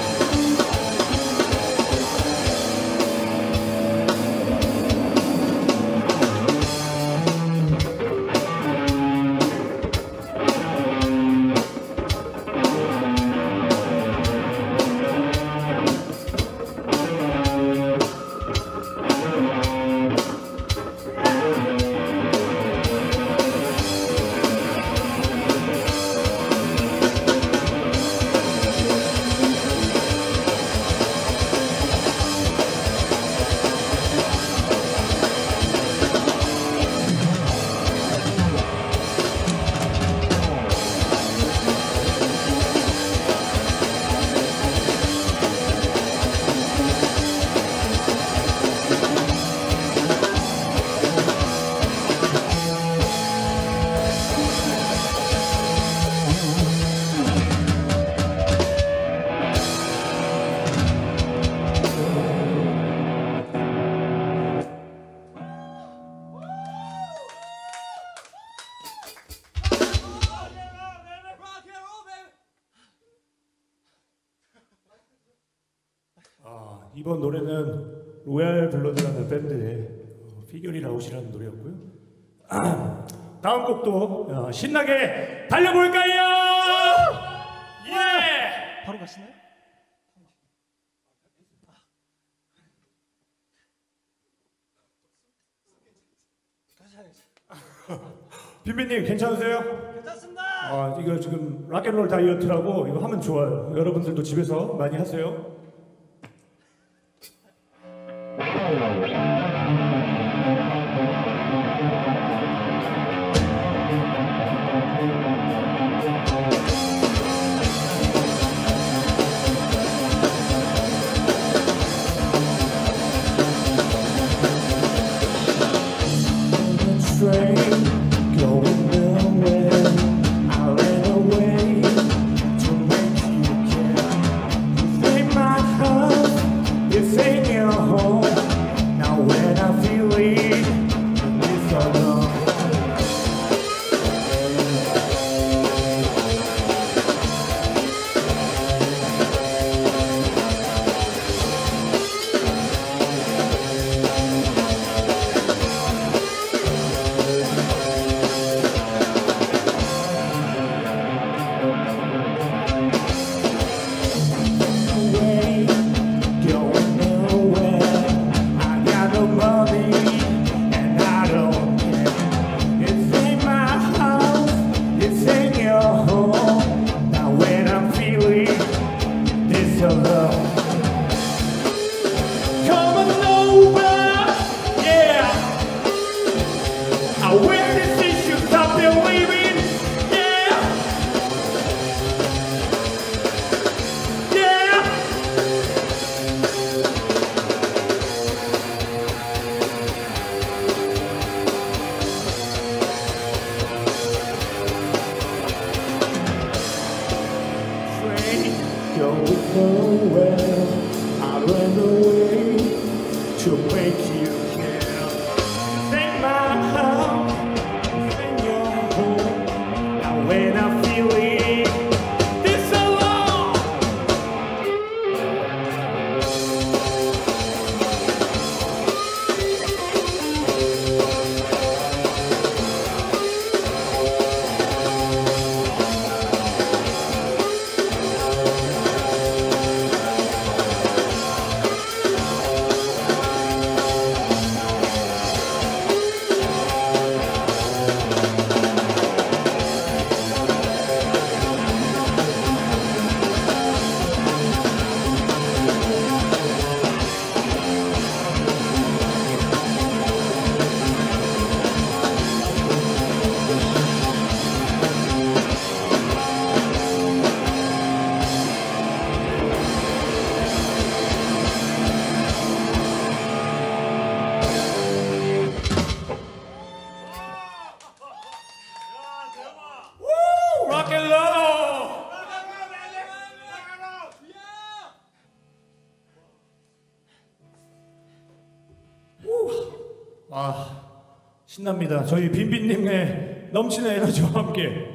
[SPEAKER 5] 이번 노래는 로얄 블러드라는 밴드의 피겨리 라웃이라는 노래였고요. 다음 곡도 신나게 달려볼까요? 예!
[SPEAKER 4] 바로 가시나요?
[SPEAKER 3] 빈빈님 괜찮으세요? 괜찮습니다. 이거 지금 락앤롤 다이어트라고 이거 하면 좋아요. 여러분들도 집에서 많이 하세요.
[SPEAKER 5] Come on over, yeah. I wear these issues I've been weaving, yeah. Yeah. Train going nowhere. I ran away to make you care. Take my house and your home. Now when I'm feeling this alone, woo, rock and roll. 아, 신납니다. 저희 빈빈님의 넘치는 에너지와 함께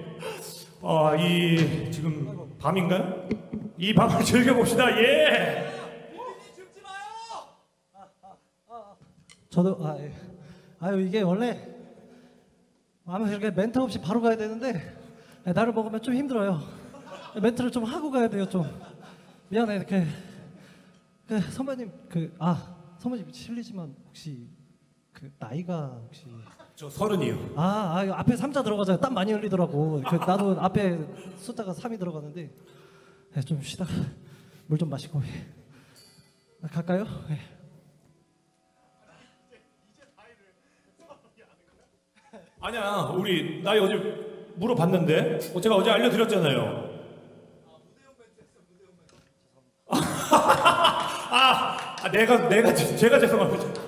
[SPEAKER 5] 이 지금 밤인가요? 이 밤을 즐겨봅시다. 예.
[SPEAKER 4] 저도 예. 아유 이게 원래 아무 이렇게 멘트 없이 바로 가야 되는데 나를 먹으면 좀 힘들어요. 멘트를 좀 하고 가야 돼요. 좀 미안해 이렇게 선배님 선배님 실례지만 혹시 그 나이가 혹시
[SPEAKER 3] 저 30이요.
[SPEAKER 4] 이거 앞에 3자 들어가잖아요. 땀 많이 흘리더라고. 나도 앞에 숫자가 3이 들어가는데 좀 쉬다가 물 좀 마시고 갈까요? 예.
[SPEAKER 3] 아니야, 우리 나이 어제 물어봤는데 제가 어제 알려드렸잖아요. 제가 죄송합니다.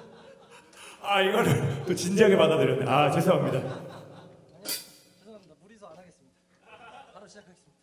[SPEAKER 3] 이거를 또 진지하게 받아들였네. 죄송합니다.
[SPEAKER 4] 죄송합니다. 무리수 안 하겠습니다. 바로 시작하겠습니다.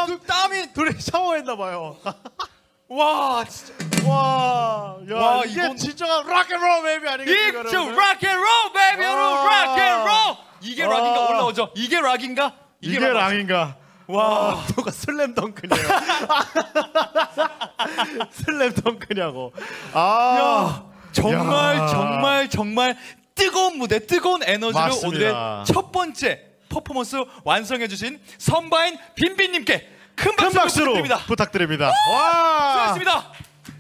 [SPEAKER 1] 땀이
[SPEAKER 2] 둘이 샤워했나 봐요.
[SPEAKER 1] 와 진짜
[SPEAKER 2] 와, 야,
[SPEAKER 1] 와,
[SPEAKER 2] 이게
[SPEAKER 1] 이건-
[SPEAKER 2] 진정한 락앤롤 베이비 아니겠습니까?
[SPEAKER 1] 이죠
[SPEAKER 2] 여러분?
[SPEAKER 1] 락앤롤 베이비 여러분 락앤롤 이게
[SPEAKER 2] 와.
[SPEAKER 1] 락인가 올라오죠. 이게 락인가?
[SPEAKER 2] 이게
[SPEAKER 1] 락.
[SPEAKER 2] 락인가? 와, 누가 슬램덩크냐고. 슬램덩크냐고. 아,
[SPEAKER 1] 정말
[SPEAKER 2] 야.
[SPEAKER 1] 정말 정말 뜨거운 무대, 뜨거운 에너지로
[SPEAKER 2] 맞습니다.
[SPEAKER 1] 오늘의 첫 번째 퍼포먼스 완성해주신 선바인 빈빈님께 큰
[SPEAKER 2] 큰
[SPEAKER 1] 박수로
[SPEAKER 2] 박수로
[SPEAKER 1] 부탁드립니다.
[SPEAKER 2] 부탁드립니다. 와,
[SPEAKER 1] 수고하셨습니다.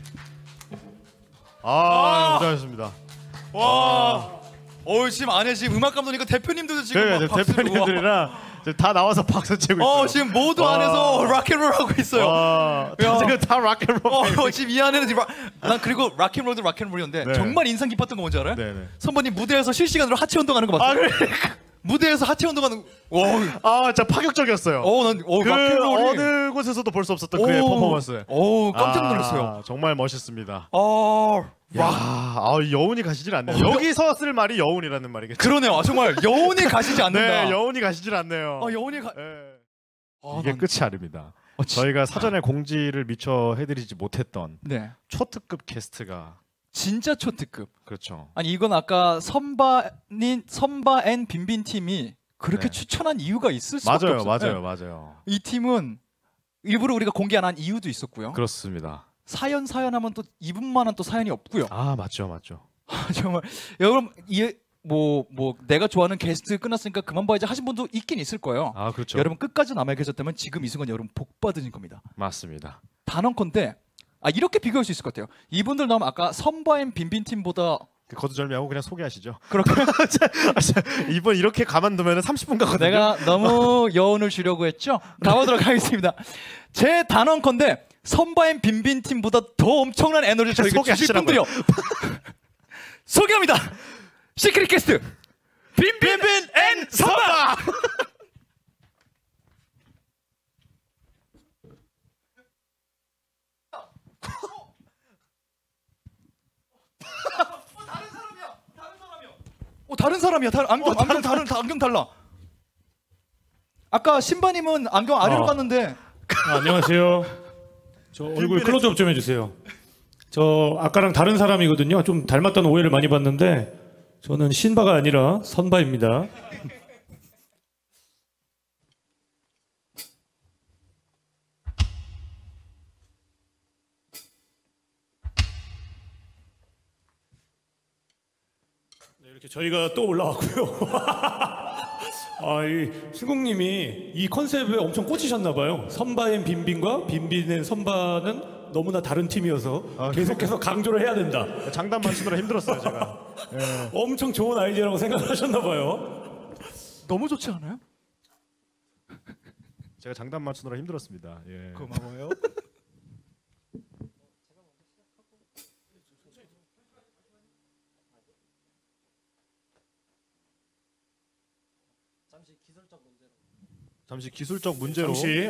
[SPEAKER 2] 고생하셨습니다.
[SPEAKER 1] 와, 지금 안에 지금 음악 감독님과 대표님들도 지금
[SPEAKER 2] 그래,
[SPEAKER 1] 막 박수.
[SPEAKER 2] 대표님들이랑 지금 다 나와서 박수 치고 있어요.
[SPEAKER 1] 지금 모두
[SPEAKER 2] 와.
[SPEAKER 1] 안에서 락앤롤 하고 있어요.
[SPEAKER 2] 와,
[SPEAKER 1] 야.
[SPEAKER 2] 지금 다 락앤롤.
[SPEAKER 1] 지금 이 안에는 지금 난 그리고 락앤롤도 락앤롤이었는데
[SPEAKER 2] 네.
[SPEAKER 1] 정말 인상 깊었던 거 뭔지 알아요?
[SPEAKER 2] 네네.
[SPEAKER 1] 선배님 무대에서 실시간으로 하체 운동하는 거 봤어요? 무대에서 하체 운동하는 와,
[SPEAKER 2] 진짜 파격적이었어요.
[SPEAKER 1] 난
[SPEAKER 2] 그
[SPEAKER 1] 락앤롤이
[SPEAKER 2] 어느 곳에서도 볼 수 없었던 그의 퍼포먼스.
[SPEAKER 1] 깜짝 놀랐어요.
[SPEAKER 2] 정말 멋있습니다.
[SPEAKER 1] 락.
[SPEAKER 2] 여운이 가시질 않네요. 여기서 쓸 말이 여운이라는 말이겠죠.
[SPEAKER 1] 그러네요. 정말 여운이 가시지 않는다.
[SPEAKER 2] 네, 여운이 가시질 않네요.
[SPEAKER 1] 여운이 가.
[SPEAKER 2] 이게 끝이 아닙니다. 저희가 사전에 공지를 미처 해드리지 못했던
[SPEAKER 1] 네,
[SPEAKER 2] 초특급 게스트가
[SPEAKER 1] 진짜 초특급.
[SPEAKER 2] 그렇죠.
[SPEAKER 1] 아니 이건 아까 선바 앤 빈빈 팀이 그렇게
[SPEAKER 2] 네.
[SPEAKER 1] 추천한 이유가 있을 수밖에
[SPEAKER 2] 맞아요,
[SPEAKER 1] 없어요.
[SPEAKER 2] 맞아요.
[SPEAKER 1] 이 팀은 일부러 우리가 공개 안 한 이유도 있었고요.
[SPEAKER 2] 그렇습니다.
[SPEAKER 1] 사연 하면 또 이분만한 또 사연이 없고요.
[SPEAKER 2] 맞죠.
[SPEAKER 1] 정말 여러분 뭐 내가 좋아하는 게스트 끝났으니까 그만 봐야지 하신 분도 있긴 있을 거예요.
[SPEAKER 2] 그렇죠.
[SPEAKER 1] 여러분 끝까지 남아 계셨다면 지금 이 순간 여러분 복 받으신 겁니다.
[SPEAKER 2] 맞습니다.
[SPEAKER 1] 단언컨대 이렇게 비교할 수 있을 것 같아요. 이분들 나오면 아까 선바앤 빈빈 팀보다
[SPEAKER 2] 거두절미하고 그냥 소개하시죠.
[SPEAKER 1] 그렇게
[SPEAKER 2] 이번 이렇게 가만두면 30분 가거든요.
[SPEAKER 1] 내가 너무 여운을 주려고 했죠. 가보도록 하겠습니다. 제 단언컨대 선바앤 빈빈 팀보다 더 엄청난 에너지를 저희가 주실
[SPEAKER 2] 소개하시라고요.
[SPEAKER 1] 분들이요. 소개합니다. 시크릿 게스트 빈빈 앤 선바. 다른 사람이야. 안경 달라. 아까 신바님은 안경 아래로 갔는데
[SPEAKER 3] 안녕하세요. 저 얼굴 클로즈업 좀 해주세요. 저 아까랑 다른 사람이거든요. 좀 닮았다는 오해를 많이 받는데 저는 신바가 아니라 선바입니다. 네, 이렇게 저희가 또 올라왔고요. 이 승국님이 이 컨셉에 엄청 꽂히셨나 봐요. 선바앤 빈빈과 빈빈앤 선바는 너무나 다른 팀이어서 계속해서 강조를 해야 된다.
[SPEAKER 2] 장단 맞추느라 힘들었어요, 제가.
[SPEAKER 3] 엄청 좋은 아이디어라고 생각하셨나 봐요.
[SPEAKER 1] 너무 좋지 않아요?
[SPEAKER 2] 제가 장단 맞추느라 힘들었습니다. 예.
[SPEAKER 1] 고마워요.
[SPEAKER 2] 잠시 기술적 문제로.
[SPEAKER 3] 잠시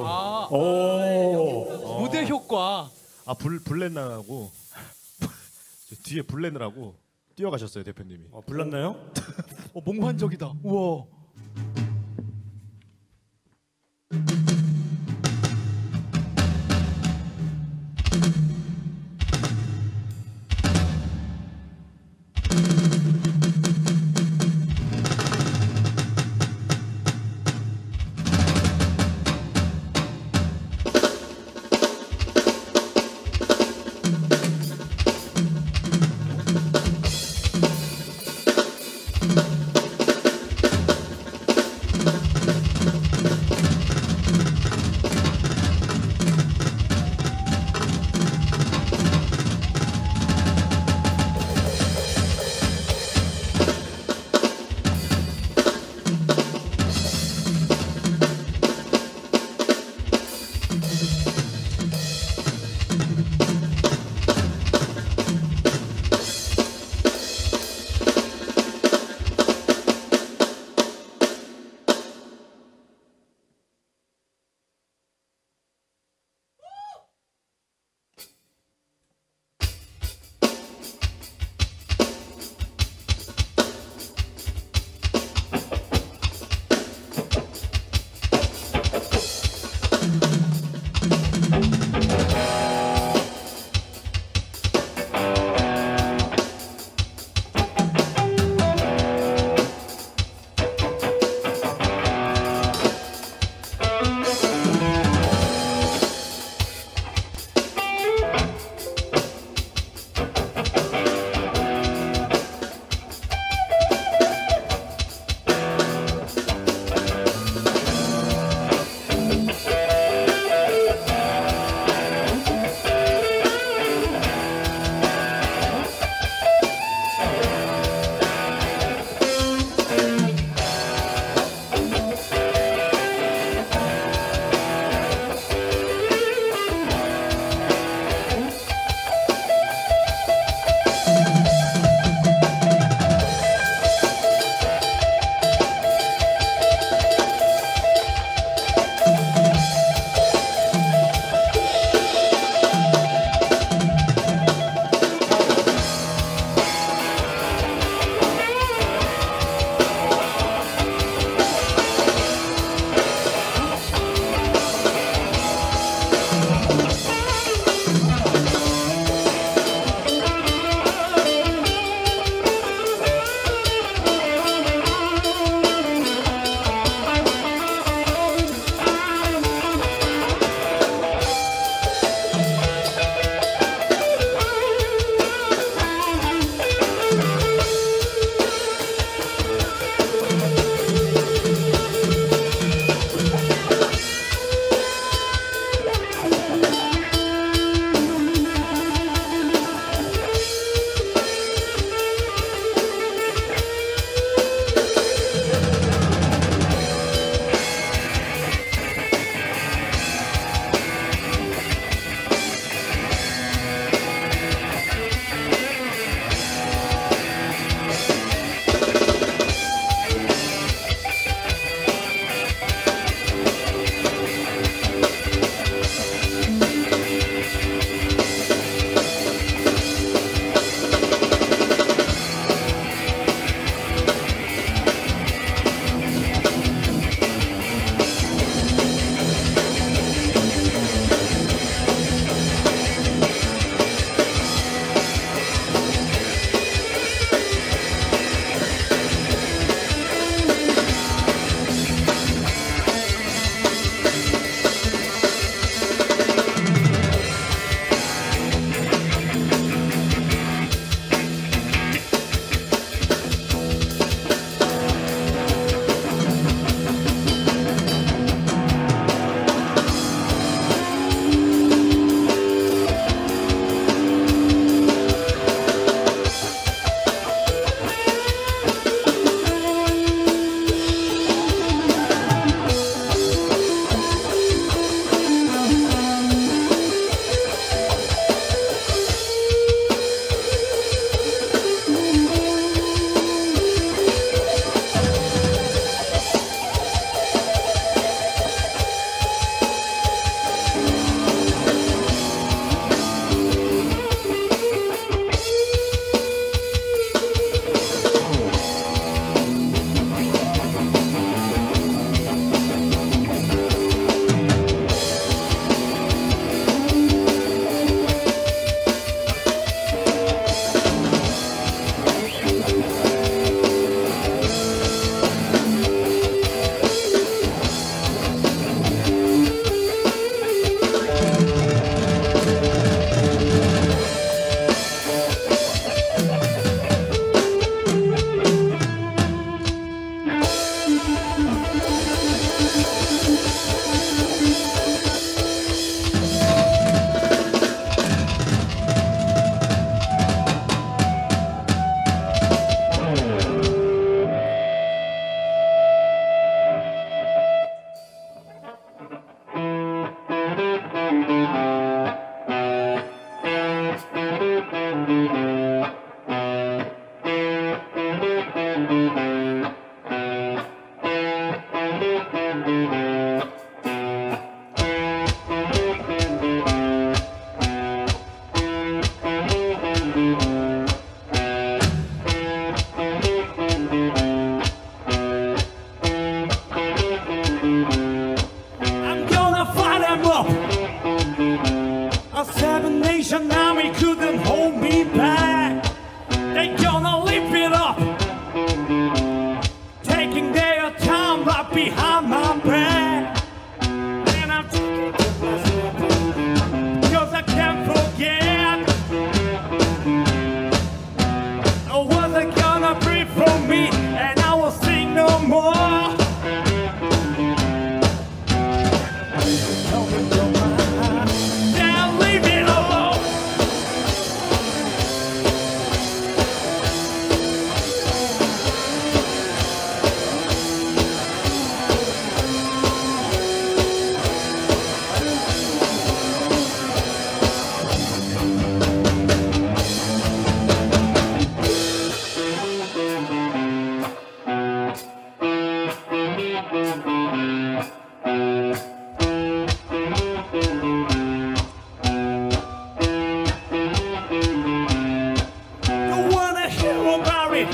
[SPEAKER 1] 무대 효과.
[SPEAKER 2] 불렌나하고 뒤에 불렌느라고 뛰어가셨어요, 대표님이.
[SPEAKER 3] 불났나요?
[SPEAKER 1] 몽환적이다. 우와.
[SPEAKER 5] A seven nation army couldn't hold me back. They gonna lift it up, taking their time right behind my back. And I'm taking it myself, 'cause I can't forget. Oh, was I gonna breathe from me, and I will sing no more. Now leave it alone. Don't wanna hear about it.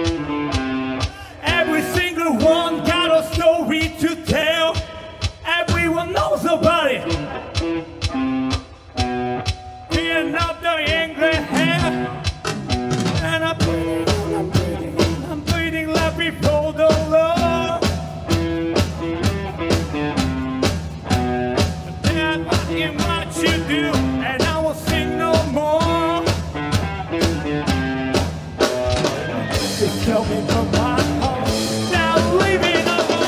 [SPEAKER 5] Every single one got a story to tell. Everyone knows about it. Picking up the angry hair. And I'm bleeding like before the Lord. That's what you do, and I will sing no more. It's coming from my heart. Now leave it alone.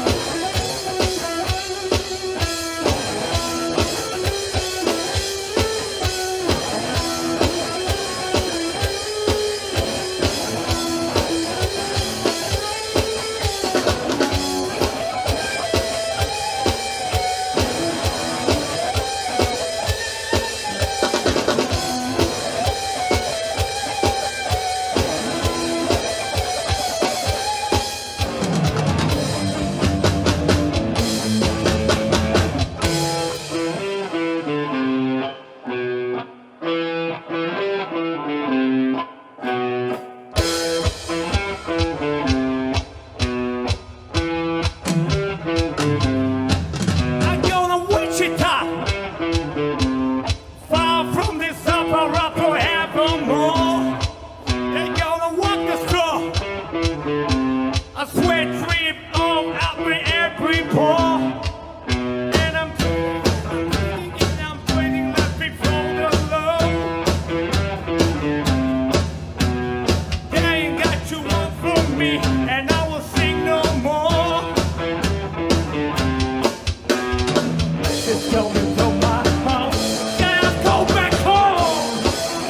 [SPEAKER 5] I'm gonna Wichita, far from this opera forevermore. They're gonna walk the straw, a sweat drip on every pore. And I'm waiting like before the Lord. They ain't got you one from me, and I will sing no more. It's coming from my heart. Gotta go back home.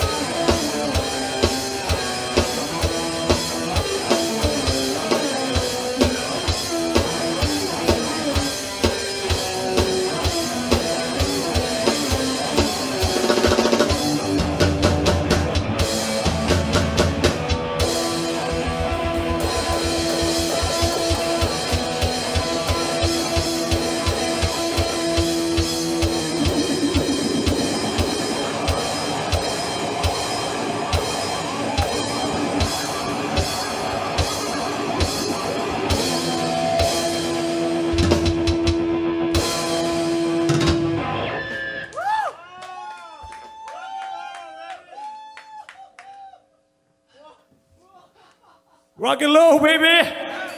[SPEAKER 5] Rock and roll, baby.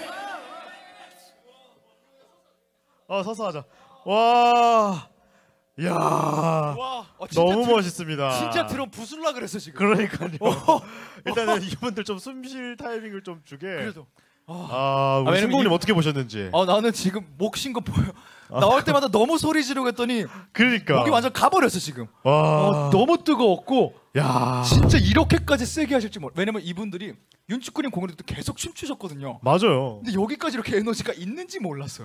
[SPEAKER 2] 서서 하자. 와, 야,
[SPEAKER 1] 와,
[SPEAKER 2] 너무 멋있습니다.
[SPEAKER 1] 진짜 드럼 부술라 그랬어 지금.
[SPEAKER 2] 그러니까요. 일단은 이분들 좀 숨쉴 타이밍을 좀 주게.
[SPEAKER 1] 그래도
[SPEAKER 2] 우리
[SPEAKER 1] 왜냐면
[SPEAKER 2] 승국님 어떻게 보셨는지.
[SPEAKER 1] 나는 지금 목 쉰 거 보여. 나올 때마다 너무 소리 지르고 했더니
[SPEAKER 2] 그러니까.
[SPEAKER 1] 목이 완전 가버렸어 지금.
[SPEAKER 2] 와,
[SPEAKER 1] 너무 뜨거웠고
[SPEAKER 2] 야,
[SPEAKER 1] 진짜 이렇게까지 세게 하실지 몰라. 왜냐면 이분들이 윤축구님 공연에 또 계속 춤추셨거든요.
[SPEAKER 2] 맞아요.
[SPEAKER 1] 근데 여기까지 이렇게 에너지가 있는지 몰랐어요.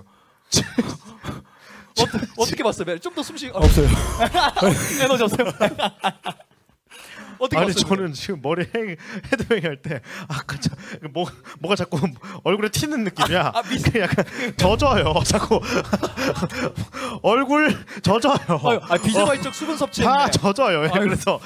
[SPEAKER 1] 어떻게 봤어요? 좀 더 숨쉬.
[SPEAKER 3] 없어요.
[SPEAKER 1] 에너지 없어요? 어떻게
[SPEAKER 2] 아니
[SPEAKER 1] 봤어요?
[SPEAKER 2] 저는 지금 머리 헤드뱅 할 때 아까 뭐가 자꾸 얼굴에 튀는 느낌이야. 그 약간 젖어요. 자꾸 얼굴 젖어요.
[SPEAKER 1] 비즈마이적 수분 섭취.
[SPEAKER 2] 다 젖어요. 그래서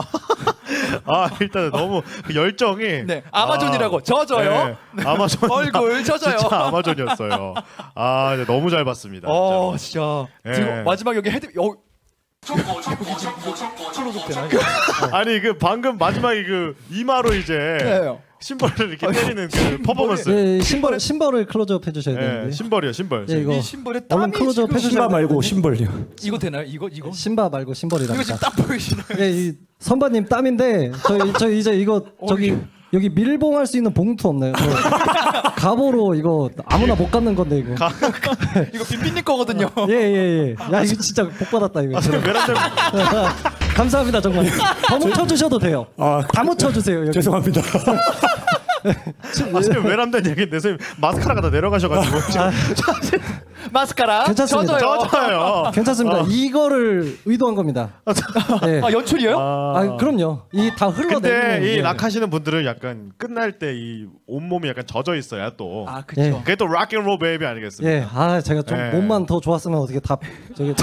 [SPEAKER 2] 일단 너무 그 열정이
[SPEAKER 1] 네, 아마존이라고 젖어요.
[SPEAKER 2] 네, 아마존
[SPEAKER 1] 얼굴 젖어요.
[SPEAKER 2] 진짜 아마존이었어요. 네, 너무 잘 봤습니다.
[SPEAKER 1] 진짜.
[SPEAKER 2] 네.
[SPEAKER 1] 지금 마지막 여기 클로즈업 되나요?
[SPEAKER 2] 아니 그 방금 마지막에 그 이마로 이제
[SPEAKER 1] 네.
[SPEAKER 2] 심벌을 이렇게 때리는 그 퍼포먼스.
[SPEAKER 4] 예, 심벌을 클로즈업 해주셔야
[SPEAKER 2] 예,
[SPEAKER 4] 되는데.
[SPEAKER 2] 심벌이요, 심벌.
[SPEAKER 4] 예, 이거
[SPEAKER 1] 이 신발에
[SPEAKER 4] 얼른
[SPEAKER 1] 땀이
[SPEAKER 4] 클로즈업
[SPEAKER 1] 지금
[SPEAKER 4] 해주셔야
[SPEAKER 3] 신발 말고
[SPEAKER 4] 되는데.
[SPEAKER 3] 심벌이요.
[SPEAKER 1] 이거 되나요? 이거
[SPEAKER 4] 신바 말고
[SPEAKER 1] 이거
[SPEAKER 4] 심벌이랍니다.
[SPEAKER 1] 지금 땀 보이시나요?
[SPEAKER 4] 예, 이 선반님 땀인데 저 이제 이거 저기 여기 밀봉할 수 있는 봉투 없나요? 가보로 이거 아무나 못 갖는 건데 이거.
[SPEAKER 1] 이거 빈빈님 거거든요.
[SPEAKER 4] 예예예. 야 이거 진짜 복 받았다 이거. 감사합니다 정말. 더 묻혀주셔도 돼요. 다 묻혀주세요. 여기.
[SPEAKER 3] 죄송합니다.
[SPEAKER 2] 지금 외람된 얘기인데 선생님 마스카라가 다 내려가셔가지고
[SPEAKER 1] 마스카라
[SPEAKER 4] 괜찮습니다.
[SPEAKER 1] 젖어요.
[SPEAKER 2] 젖어요.
[SPEAKER 4] 괜찮습니다. 이거를 의도한 겁니다. 예.
[SPEAKER 1] 아 연출이에요?
[SPEAKER 4] 아 그럼요. 이 다 흘러내리는.
[SPEAKER 2] 근데 이
[SPEAKER 4] 예.
[SPEAKER 2] 락 하시는 분들은 약간 끝날 때 이 온몸이 약간 젖어 있어야 또
[SPEAKER 1] 아 그쵸.
[SPEAKER 4] 예.
[SPEAKER 2] 그게 또 락앤롤 베이비 아니겠습니까?
[SPEAKER 4] 예, 아 제가 좀
[SPEAKER 2] 예.
[SPEAKER 4] 몸만 더 좋았으면 어떻게 다 저기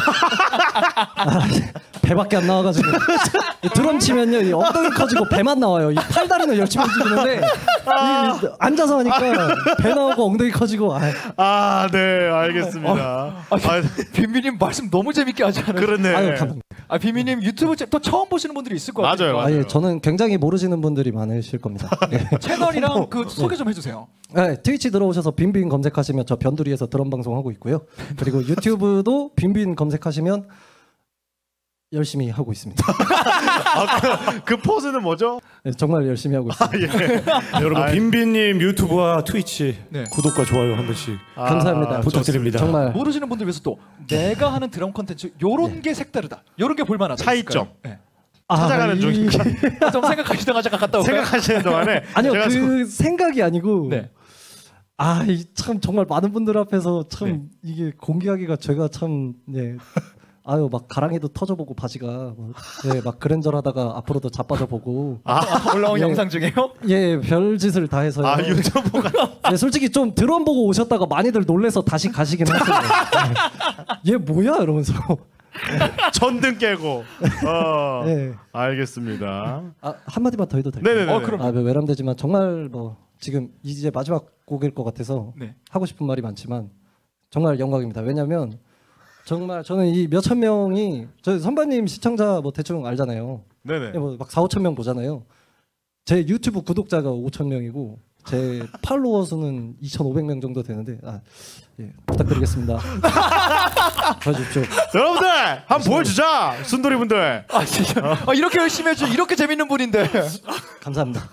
[SPEAKER 4] 배밖에 안 나와가지고 이 드럼 치면요 이 엉덩이 커지고 배만 나와요. 이 팔다리는 열심히 움직이는데 이 앉아서 하니까 배 나오고 엉덩이 커지고
[SPEAKER 2] 아, 네, 알겠습니다.
[SPEAKER 1] 빈빈님 말씀 너무 재밌게 하지 않아요?
[SPEAKER 2] 그렇네.
[SPEAKER 4] 아유 감사합니다.
[SPEAKER 1] 아 빈빈님 유튜브 또 처음 보시는 분들이 있을 것 같아요.
[SPEAKER 2] 맞아요.
[SPEAKER 4] 아, 예, 저는 굉장히 모르시는 분들이 많으실 겁니다. 예.
[SPEAKER 1] 채널이랑 그 소개 좀 해주세요.
[SPEAKER 4] 네, 트위치 들어오셔서 빈빈 검색하시면 저 변두리에서 드럼 방송 하고 있고요. 그리고 유튜브도 빈빈 검색하시면 열심히 하고 있습니다.
[SPEAKER 2] 그 포즈는 뭐죠?
[SPEAKER 4] 네, 정말 열심히 하고 있습니다.
[SPEAKER 3] 여러분 빈빈님 유튜브와 트위치
[SPEAKER 1] 네.
[SPEAKER 3] 구독과 좋아요 한 번씩
[SPEAKER 4] 감사합니다.
[SPEAKER 3] 부탁드립니다.
[SPEAKER 4] 정말
[SPEAKER 1] 모르시는 분들 위해서 또 내가 하는 드럼 컨텐츠 요런 게 색다르다. 요런 게 볼만하다.
[SPEAKER 2] 차이점.
[SPEAKER 1] 네.
[SPEAKER 2] 찾아가는 중.
[SPEAKER 1] 좀 생각하시다가 잠깐 갔다 오세요.
[SPEAKER 2] 생각하시는 동안에
[SPEAKER 4] 아니요
[SPEAKER 2] 제가
[SPEAKER 4] 그 생각이 아니고
[SPEAKER 1] 네.
[SPEAKER 4] 아 참 정말 많은 분들 앞에서 참
[SPEAKER 1] 네.
[SPEAKER 4] 이게 공개하기가 제가 참 네. 아유 막 가랑이도 터져보고 바지가 막 그랜저하다가 앞으로도 자빠져보고
[SPEAKER 1] 올라온
[SPEAKER 4] 예.
[SPEAKER 1] 영상 중에요?
[SPEAKER 4] 예 별짓을 다 해서요.
[SPEAKER 2] 아 유튜브가
[SPEAKER 4] 네, 솔직히 좀 드럼 보고 오셨다가 많이들 놀래서 다시 가시긴 했어요. 네. 얘 뭐야 이러면서.
[SPEAKER 2] 전등 깨고.
[SPEAKER 4] 네.
[SPEAKER 2] 알겠습니다.
[SPEAKER 4] 아, 한마디만 더 해도 될까요?
[SPEAKER 2] 네네네.
[SPEAKER 1] 그럼.
[SPEAKER 4] 아, 외람되지만 정말 뭐 지금 이제 마지막 곡일 것 같아서
[SPEAKER 1] 네.
[SPEAKER 4] 하고 싶은 말이 많지만 정말 영광입니다. 왜냐하면 정말 저는 이 몇천 명이 저 선배님 시청자 뭐 대충 알잖아요.
[SPEAKER 2] 네네.
[SPEAKER 4] 뭐막 4, 5천 명 보잖아요. 제 유튜브 구독자가 5천 명이고 제 팔로워 수는 2,500명 정도 되는데 예, 부탁드리겠습니다. 도와주십시오.
[SPEAKER 2] 여러분들 한번 보여주자 순돌이 분들.
[SPEAKER 1] 아 진짜. 아, 이렇게 열심히 해줘. 이렇게 재밌는 분인데.
[SPEAKER 4] 감사합니다.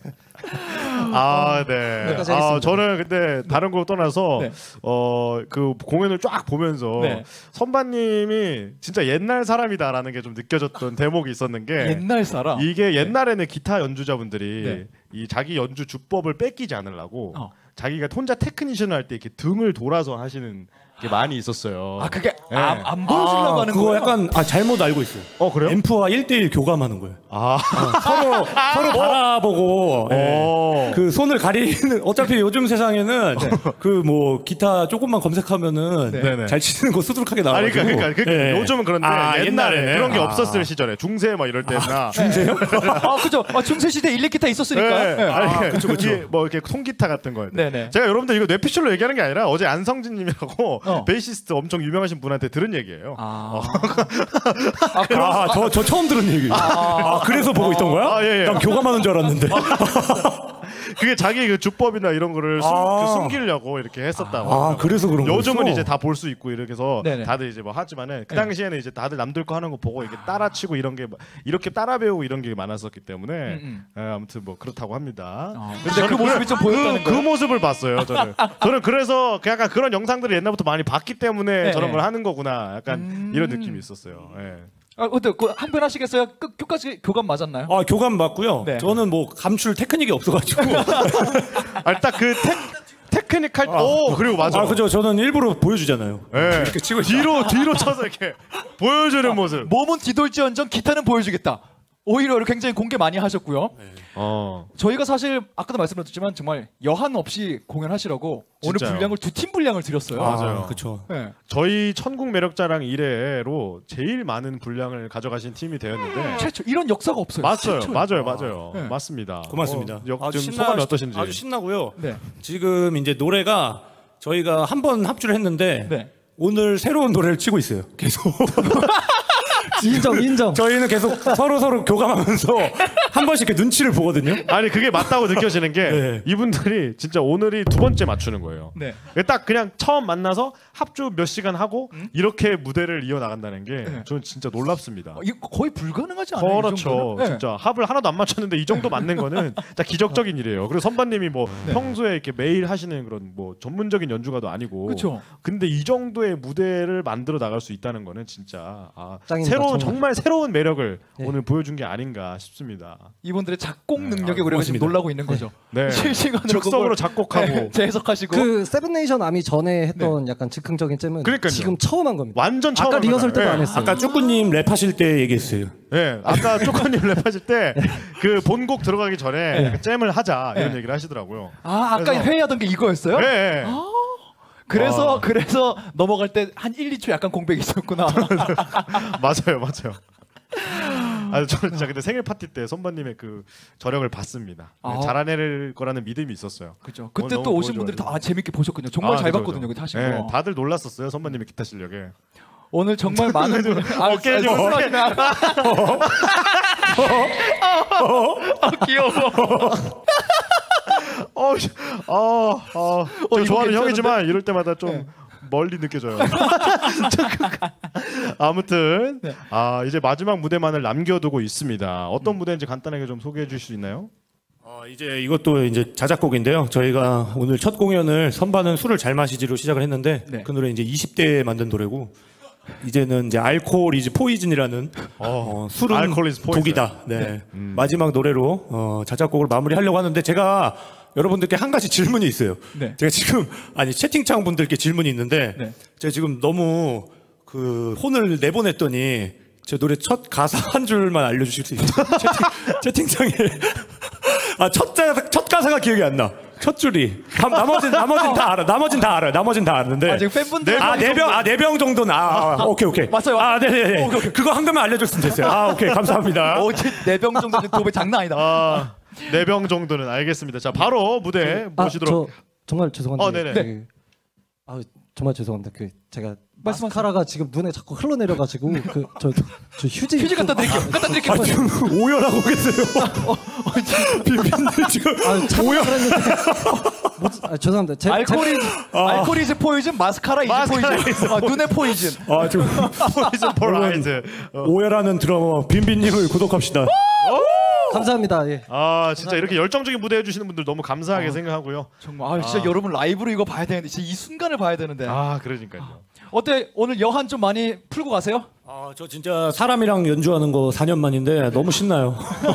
[SPEAKER 2] 아, 네.
[SPEAKER 4] 여기까지
[SPEAKER 2] 아,
[SPEAKER 4] 하겠습니다.
[SPEAKER 2] 저는 근데 다른 거 떠나서
[SPEAKER 1] 네.
[SPEAKER 2] 그 공연을 쫙 보면서
[SPEAKER 1] 네.
[SPEAKER 2] 선반님이 진짜 옛날 사람이다라는 게 좀 느껴졌던 대목이 있었는 게
[SPEAKER 1] 옛날 사람.
[SPEAKER 2] 이게 옛날에는 기타 연주자분들이
[SPEAKER 1] 네.
[SPEAKER 2] 이 자기 연주 주법을 뺏기지 않으려고
[SPEAKER 1] 어.
[SPEAKER 2] 자기가 혼자 테크니션을 할 때 이렇게 등을 돌아서 하시는 게 많이 있었어요.
[SPEAKER 1] 아 그게
[SPEAKER 2] 네.
[SPEAKER 1] 안 보여주려고 하는
[SPEAKER 3] 그거
[SPEAKER 1] 거예요?
[SPEAKER 3] 약간 잘못 알고 있어요.
[SPEAKER 2] 그래요?
[SPEAKER 3] 앰프와 1대1 교감하는 거예요.
[SPEAKER 2] 아,
[SPEAKER 3] 서로 바라보고 예.
[SPEAKER 2] 어.
[SPEAKER 3] 그 손을 가리는 어차피 요즘 세상에는 그 뭐 기타 조금만 검색하면은
[SPEAKER 2] 네네.
[SPEAKER 3] 잘 치는 거 수두룩하게
[SPEAKER 2] 아니
[SPEAKER 3] 나와가지고
[SPEAKER 2] 그러니까
[SPEAKER 3] 예.
[SPEAKER 2] 요즘은 그런데 옛날에
[SPEAKER 3] 옛날에는?
[SPEAKER 2] 그런 게 없었을 시절에 중세 막 이럴 때나
[SPEAKER 3] 중세요?
[SPEAKER 1] 아 그죠. 아, 중세 시대 일렉기타 있었으니까.
[SPEAKER 2] 네.
[SPEAKER 1] 네.
[SPEAKER 2] 아니, 그게 뭐 이렇게 통기타 같은 거예요.
[SPEAKER 1] 네네.
[SPEAKER 2] 제가 여러분들 이거 뇌피셜로 얘기하는 게 아니라 어제 안성진님이라고
[SPEAKER 1] 어.
[SPEAKER 2] 베이시스트 엄청 유명하신 분한테 들은 얘기예요.
[SPEAKER 3] 저 처음 들은 얘기. 그래서 보고 있던 거야?
[SPEAKER 2] 아, 예, 예.
[SPEAKER 3] 난 교감하는 줄 알았는데.
[SPEAKER 2] 그게 자기 그 주법이나 이런 거를 숨기려고 이렇게 했었다고.
[SPEAKER 3] 그래서 그런 거.
[SPEAKER 2] 요즘은 이제 다 볼 수 있고 이렇게 해서
[SPEAKER 1] 네네.
[SPEAKER 2] 다들 이제 뭐 하지만은 그
[SPEAKER 1] 네.
[SPEAKER 2] 당시에는 이제 다들 남들 거 하는 거 보고 이렇게 따라치고 이런 게 이렇게 따라 배우고 이런 게 많았었기 때문에 예, 아무튼 뭐 그렇다고 합니다.
[SPEAKER 1] 근데 그 모습이 좀 보였다는
[SPEAKER 2] 그
[SPEAKER 1] 거예요?
[SPEAKER 2] 모습을 봤어요. 저는 그래서 약간 그런 영상들을 옛날부터 많이 봤기 때문에
[SPEAKER 1] 네.
[SPEAKER 2] 저런 걸 하는 거구나. 약간 이런 느낌이 있었어요. 예.
[SPEAKER 1] 아 근데 그 한편 하시겠어요? 끝까지 교감 맞았나요?
[SPEAKER 3] 교감 맞고요.
[SPEAKER 1] 네.
[SPEAKER 3] 저는 뭐 감출 테크닉이 없어가지고.
[SPEAKER 2] 딱 그 테크닉할 그리고 맞아.
[SPEAKER 3] 그죠. 저는 일부러 보여주잖아요.
[SPEAKER 2] 예.
[SPEAKER 3] 이렇게 치고
[SPEAKER 2] 뒤로 쳐서 이렇게 보여주는 모습.
[SPEAKER 1] 몸은 뒤돌지언정 기타는 보여주겠다. 오히려 굉장히 공개 많이 하셨고요. 저희가 사실 아까도 말씀드렸지만 정말 여한 없이 공연하시라고 오늘
[SPEAKER 2] 진짜요?
[SPEAKER 1] 분량을 2팀 분량을 드렸어요.
[SPEAKER 2] 맞아요.
[SPEAKER 3] 그렇죠.
[SPEAKER 1] 네.
[SPEAKER 2] 저희 천국 매력자랑 1회로 제일 많은 분량을 가져가신 팀이 되었는데
[SPEAKER 1] 최초 이런 역사가 없어요.
[SPEAKER 2] 맞아요.
[SPEAKER 1] 네.
[SPEAKER 2] 맞습니다.
[SPEAKER 3] 고맙습니다.
[SPEAKER 2] 좀 소감이 어떠신지.
[SPEAKER 3] 아주 신나고요.
[SPEAKER 1] 네.
[SPEAKER 3] 지금 이제 노래가 저희가 한 번 합주를 했는데
[SPEAKER 1] 네.
[SPEAKER 3] 오늘 새로운 노래를 치고 있어요. 계속.
[SPEAKER 4] 인정.
[SPEAKER 3] 저희는 계속 서로 교감하면서 한 번씩 이렇게 눈치를 보거든요.
[SPEAKER 2] 아니 그게 맞다고 느껴지는 게
[SPEAKER 3] 네.
[SPEAKER 2] 이분들이 진짜 오늘이 두 번째 맞추는 거예요.
[SPEAKER 1] 네.
[SPEAKER 2] 딱 그냥 처음 만나서 합주 몇 시간 하고 이렇게 무대를 이어 나간다는 게 저는 진짜 놀랍습니다.
[SPEAKER 1] 이거 거의 불가능하지 않아요? 이
[SPEAKER 2] 그렇죠.
[SPEAKER 1] 정도는? 네.
[SPEAKER 2] 진짜 합을 하나도 안 맞췄는데 이 정도 맞는 거는 진짜 기적적인 일이에요. 그리고 선반님이 뭐 평소에 이렇게 매일 하시는 그런 뭐 전문적인 연주가도 아니고,
[SPEAKER 1] 그렇죠.
[SPEAKER 2] 근데 이 정도의 무대를 만들어 나갈 수 있다는 거는 진짜
[SPEAKER 4] 짱입니다,
[SPEAKER 2] 정말 새로운 매력을
[SPEAKER 4] 네.
[SPEAKER 2] 오늘 보여준 게 아닌가 싶습니다.
[SPEAKER 1] 이분들의 작곡 능력에 우리가 지금
[SPEAKER 3] 고맙습니다.
[SPEAKER 1] 놀라고 있는 거죠.
[SPEAKER 2] 네.
[SPEAKER 1] 실시간으로
[SPEAKER 2] 즉석으로
[SPEAKER 1] 그걸
[SPEAKER 2] 작곡하고
[SPEAKER 1] 재해석하시고.
[SPEAKER 4] 그 세븐네이션 아미 전에 했던 약간 즉흥적인 잼은
[SPEAKER 2] 그러니까요.
[SPEAKER 4] 지금 처음 한 겁니다.
[SPEAKER 2] 완전 처음
[SPEAKER 4] 아까
[SPEAKER 2] 한
[SPEAKER 4] 리허설 때도
[SPEAKER 2] 거잖아요.
[SPEAKER 4] 안 했어요.
[SPEAKER 3] 아까 쭈꾸님 랩하실 때 얘기했어요.
[SPEAKER 2] 네, 아까 쪼커님 랩하실 때 그 본곡 들어가기 전에 약간 잼을 하자 이런 얘기를 하시더라고요.
[SPEAKER 1] 아까
[SPEAKER 2] 그래서-
[SPEAKER 1] 회의하던 게 이거였어요?
[SPEAKER 2] 네.
[SPEAKER 1] 그래서 넘어갈 때 한 1, 2초 약간 공백이 있었구나.
[SPEAKER 2] 맞아요. 저는 진짜 근데 생일 파티 때 선반님의 그 저력을 봤습니다. 네,
[SPEAKER 1] 아.
[SPEAKER 2] 잘해낼 거라는 믿음이 있었어요.
[SPEAKER 1] 그죠.
[SPEAKER 2] 오늘
[SPEAKER 1] 그때
[SPEAKER 2] 너무
[SPEAKER 1] 또 오신
[SPEAKER 2] 보여줘가지고.
[SPEAKER 1] 분들이 다 재밌게 보셨거든요. 정말 잘
[SPEAKER 2] 그죠,
[SPEAKER 1] 봤거든요.
[SPEAKER 2] 그죠.
[SPEAKER 1] 그 타신
[SPEAKER 2] 네,
[SPEAKER 1] 거.
[SPEAKER 2] 다들 놀랐었어요 선반님의 기타 실력에.
[SPEAKER 1] 오늘 정말 많은 분들
[SPEAKER 2] 어깨 좀
[SPEAKER 1] 귀여워.
[SPEAKER 2] 저
[SPEAKER 1] 이거
[SPEAKER 2] 좋아하는
[SPEAKER 1] 괜찮은데?
[SPEAKER 2] 형이지만 이럴 때마다 좀
[SPEAKER 1] 네.
[SPEAKER 2] 멀리 느껴져요. 아무튼 이제 마지막 무대만을 남겨두고 있습니다. 어떤 무대인지 간단하게 좀 소개해 주실 수 있나요?
[SPEAKER 3] 이제 이것도 이제 자작곡인데요. 저희가 오늘 첫 공연을 선반은 술을 잘 마시지로 시작을 했는데
[SPEAKER 1] 네.
[SPEAKER 3] 그 노래 이제 20대에 만든 노래고 이제는 이제 알코올 이즈 포이즌이라는 술은
[SPEAKER 2] 알코올 이즈 포이즌.
[SPEAKER 3] 독이다. 네. 마지막 노래로 자작곡을 마무리하려고 하는데 제가 여러분들께 한 가지 질문이 있어요.
[SPEAKER 1] 네.
[SPEAKER 3] 제가 지금 채팅창 분들께 질문이 있는데
[SPEAKER 1] 네.
[SPEAKER 3] 제가 지금 너무 그 혼을 내보냈더니 제 노래 첫 가사 한 줄만 알려주실 수 있어요? 채팅창에 첫 가사가 기억이 안 나. 첫 줄이. 나머진 다 알아. 나머진 다 아는데.
[SPEAKER 1] 지금 팬분들
[SPEAKER 3] 네 병 정도는 오케이.
[SPEAKER 1] 맞아요.
[SPEAKER 3] 네네. 그거 한 번만 알려줬으면 됐어요. 오케이. 감사합니다.
[SPEAKER 1] 어제 4병 정도는 도배 장난 아니다.
[SPEAKER 2] 4병 정도는 알겠습니다. 자 바로 무대 모시도록.
[SPEAKER 4] 저 정말 죄송한데.
[SPEAKER 2] 네네.
[SPEAKER 4] 정말 죄송합니다. 제가
[SPEAKER 1] 말씀하세요.
[SPEAKER 4] 마스카라가 지금 눈에 자꾸 흘러내려가지고 저 휴지
[SPEAKER 1] 갖다 드릴게요.
[SPEAKER 3] 지금 오열하고 계세요. 빈빈들 지금
[SPEAKER 4] 오열. 죄송합니다.
[SPEAKER 1] 알코올 이즈 포이즌, 마스카라 이즈 포이즌. 눈의 포이즌.
[SPEAKER 3] 지금
[SPEAKER 2] 포이즌 폴 아이즈.
[SPEAKER 3] 오열하는 드러머 빈빈님을 구독합시다.
[SPEAKER 4] 감사합니다. 예.
[SPEAKER 2] 진짜 이렇게 열정적인 무대 해주시는 분들 너무 감사하게 생각하고요.
[SPEAKER 1] 정말 진짜 여러분 라이브로 이거 봐야 되는데 진짜 이 순간을 봐야 되는데.
[SPEAKER 2] 그러니까요.
[SPEAKER 1] 어때? 오늘 여한 좀 많이 풀고 가세요?
[SPEAKER 3] 저 진짜 사람이랑 연주하는 거 4년 만인데 너무 신나요.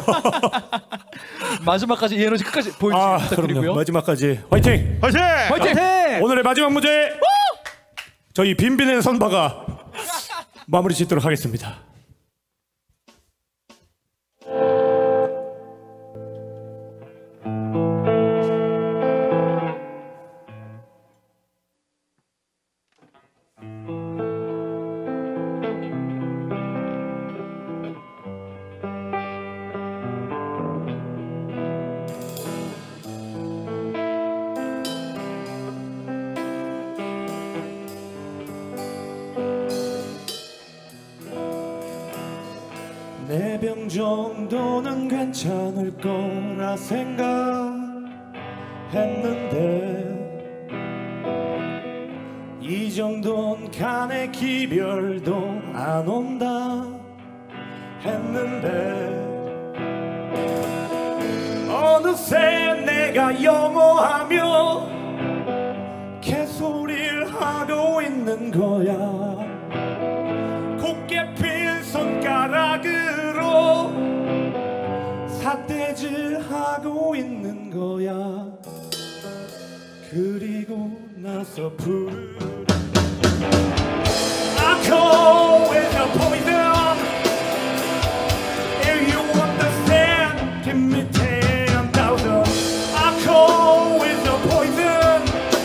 [SPEAKER 1] 마지막까지 이 에너지 끝까지 보여주시기 부탁드리고요.
[SPEAKER 3] 그럼요. 마지막까지 화이팅!
[SPEAKER 2] 화이팅!
[SPEAKER 1] 화이팅!
[SPEAKER 3] 오늘의 마지막 무대 저희 빈빈의 선바가 마무리 짓도록 하겠습니다. 네 병 정도는 괜찮을 거라 생각했는데 이 정도는 간의 기별도 안 온다 했는데 어느새 내가 영어하며 개소리를 하고 있는 거야. 곱게 핀 손가락으로 삿대질하고 있는 거야. 그리고 나서 부르 Alcohol is a poison. If you understand, give me 10,000. Alcohol is a poison.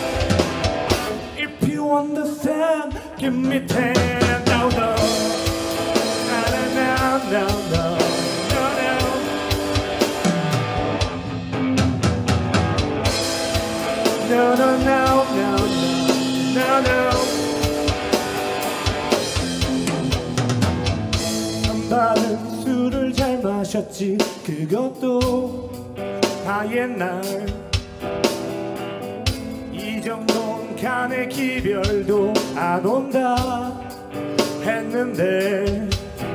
[SPEAKER 3] If you understand, give me 10,000. No. 하셨지 그것도 다 옛날 이 정도는 간의 기별도 안 온다 했는데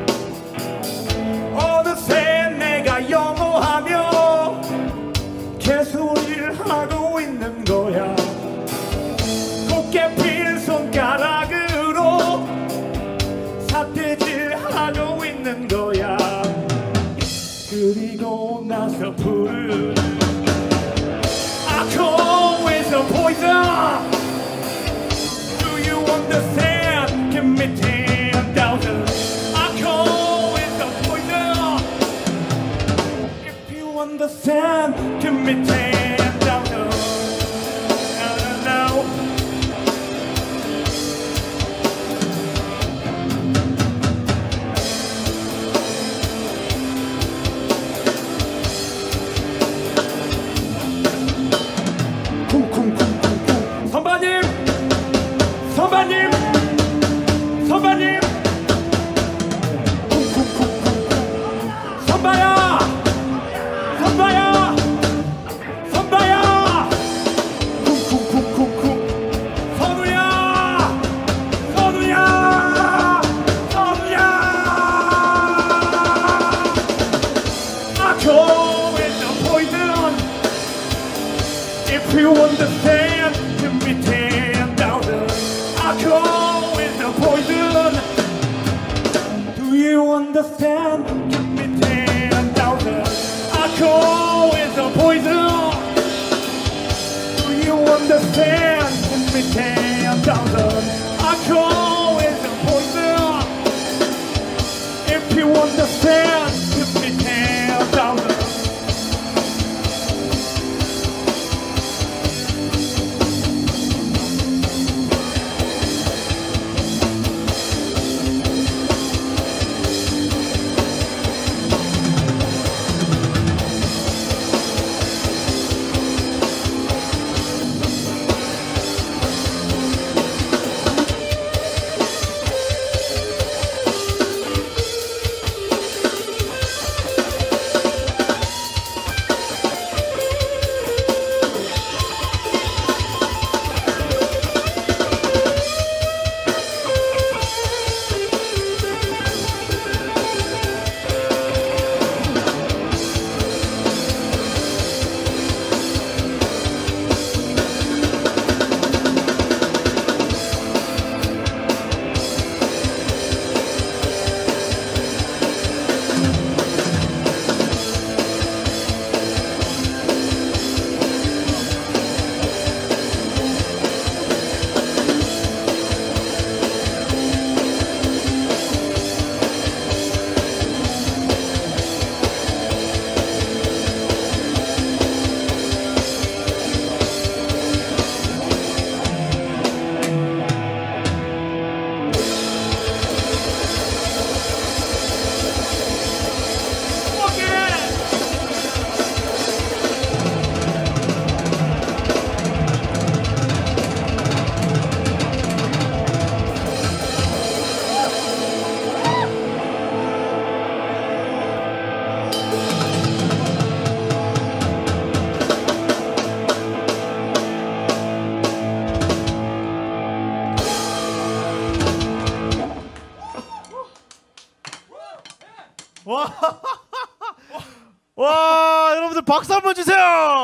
[SPEAKER 3] 어느새 내가 영어하며 개소리를 하고 있는 거야 곱게 핀 손가락으로 삿대질 하고 있는 거야 그리고 나서 부르는 I call with a poison Do you understand? Give me 10,000 I call with a poison If you understand, give me 10,000 No. 쿵쿵쿵쿵쿵 선배님 선배님 선배님 쿵쿵쿵쿵쿵 선배야 선배야 선배야 쿵쿵쿵쿵쿵 선우야 선우야 선우야 I go with the poison If you understand, give me 10,000 I go with the poison Do you understand? Give me 10,000 I go with the poison Do you understand? Give me 10,000 I go with the poison If you understand, give me 10,000
[SPEAKER 2] 와 여러분들 박수 한번 주세요.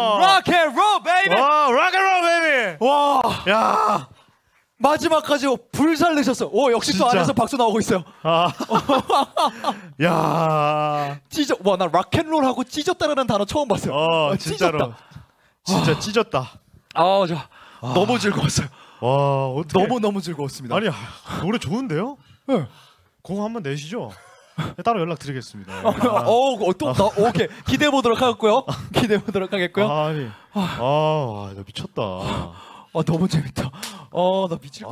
[SPEAKER 1] 락앤롤 베이비.
[SPEAKER 2] 와 락앤롤 베이비.
[SPEAKER 1] 와
[SPEAKER 2] 야.
[SPEAKER 1] 마지막까지 불살 내셨어. 오 역시 또
[SPEAKER 2] 진짜.
[SPEAKER 1] 안에서 박수 나오고 있어요.
[SPEAKER 2] 아. 야.
[SPEAKER 1] 찢어. 와나 락앤롤 하고 찢었다라는 단어 처음 봤어요.
[SPEAKER 2] 진짜로. 진짜 찢었다.
[SPEAKER 1] 저 너무 즐거웠어요.
[SPEAKER 2] 와 어떻게?
[SPEAKER 1] 너무 즐거웠습니다.
[SPEAKER 2] 아니 노래 좋은데요?
[SPEAKER 1] 네.
[SPEAKER 2] 공 한번 내시죠. 따로 연락 드리겠습니다.
[SPEAKER 1] 오케이 기대해 보도록 하겠고요. 기대해 보도록 하겠고요.
[SPEAKER 2] 아니, 나 미쳤다.
[SPEAKER 1] 너무 재밌다. 나 미칠.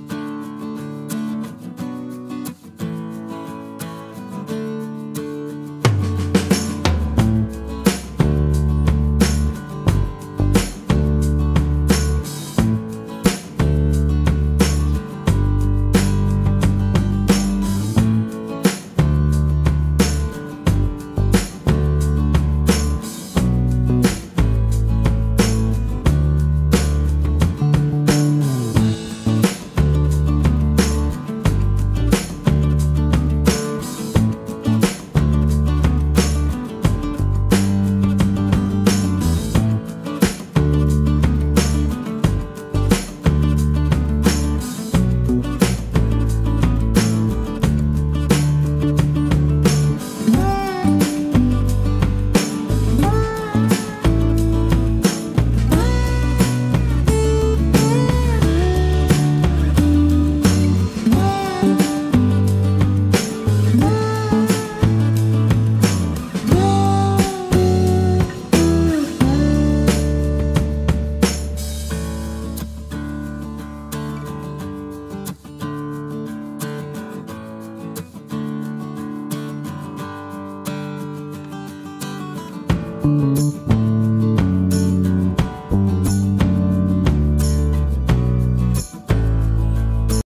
[SPEAKER 5] 아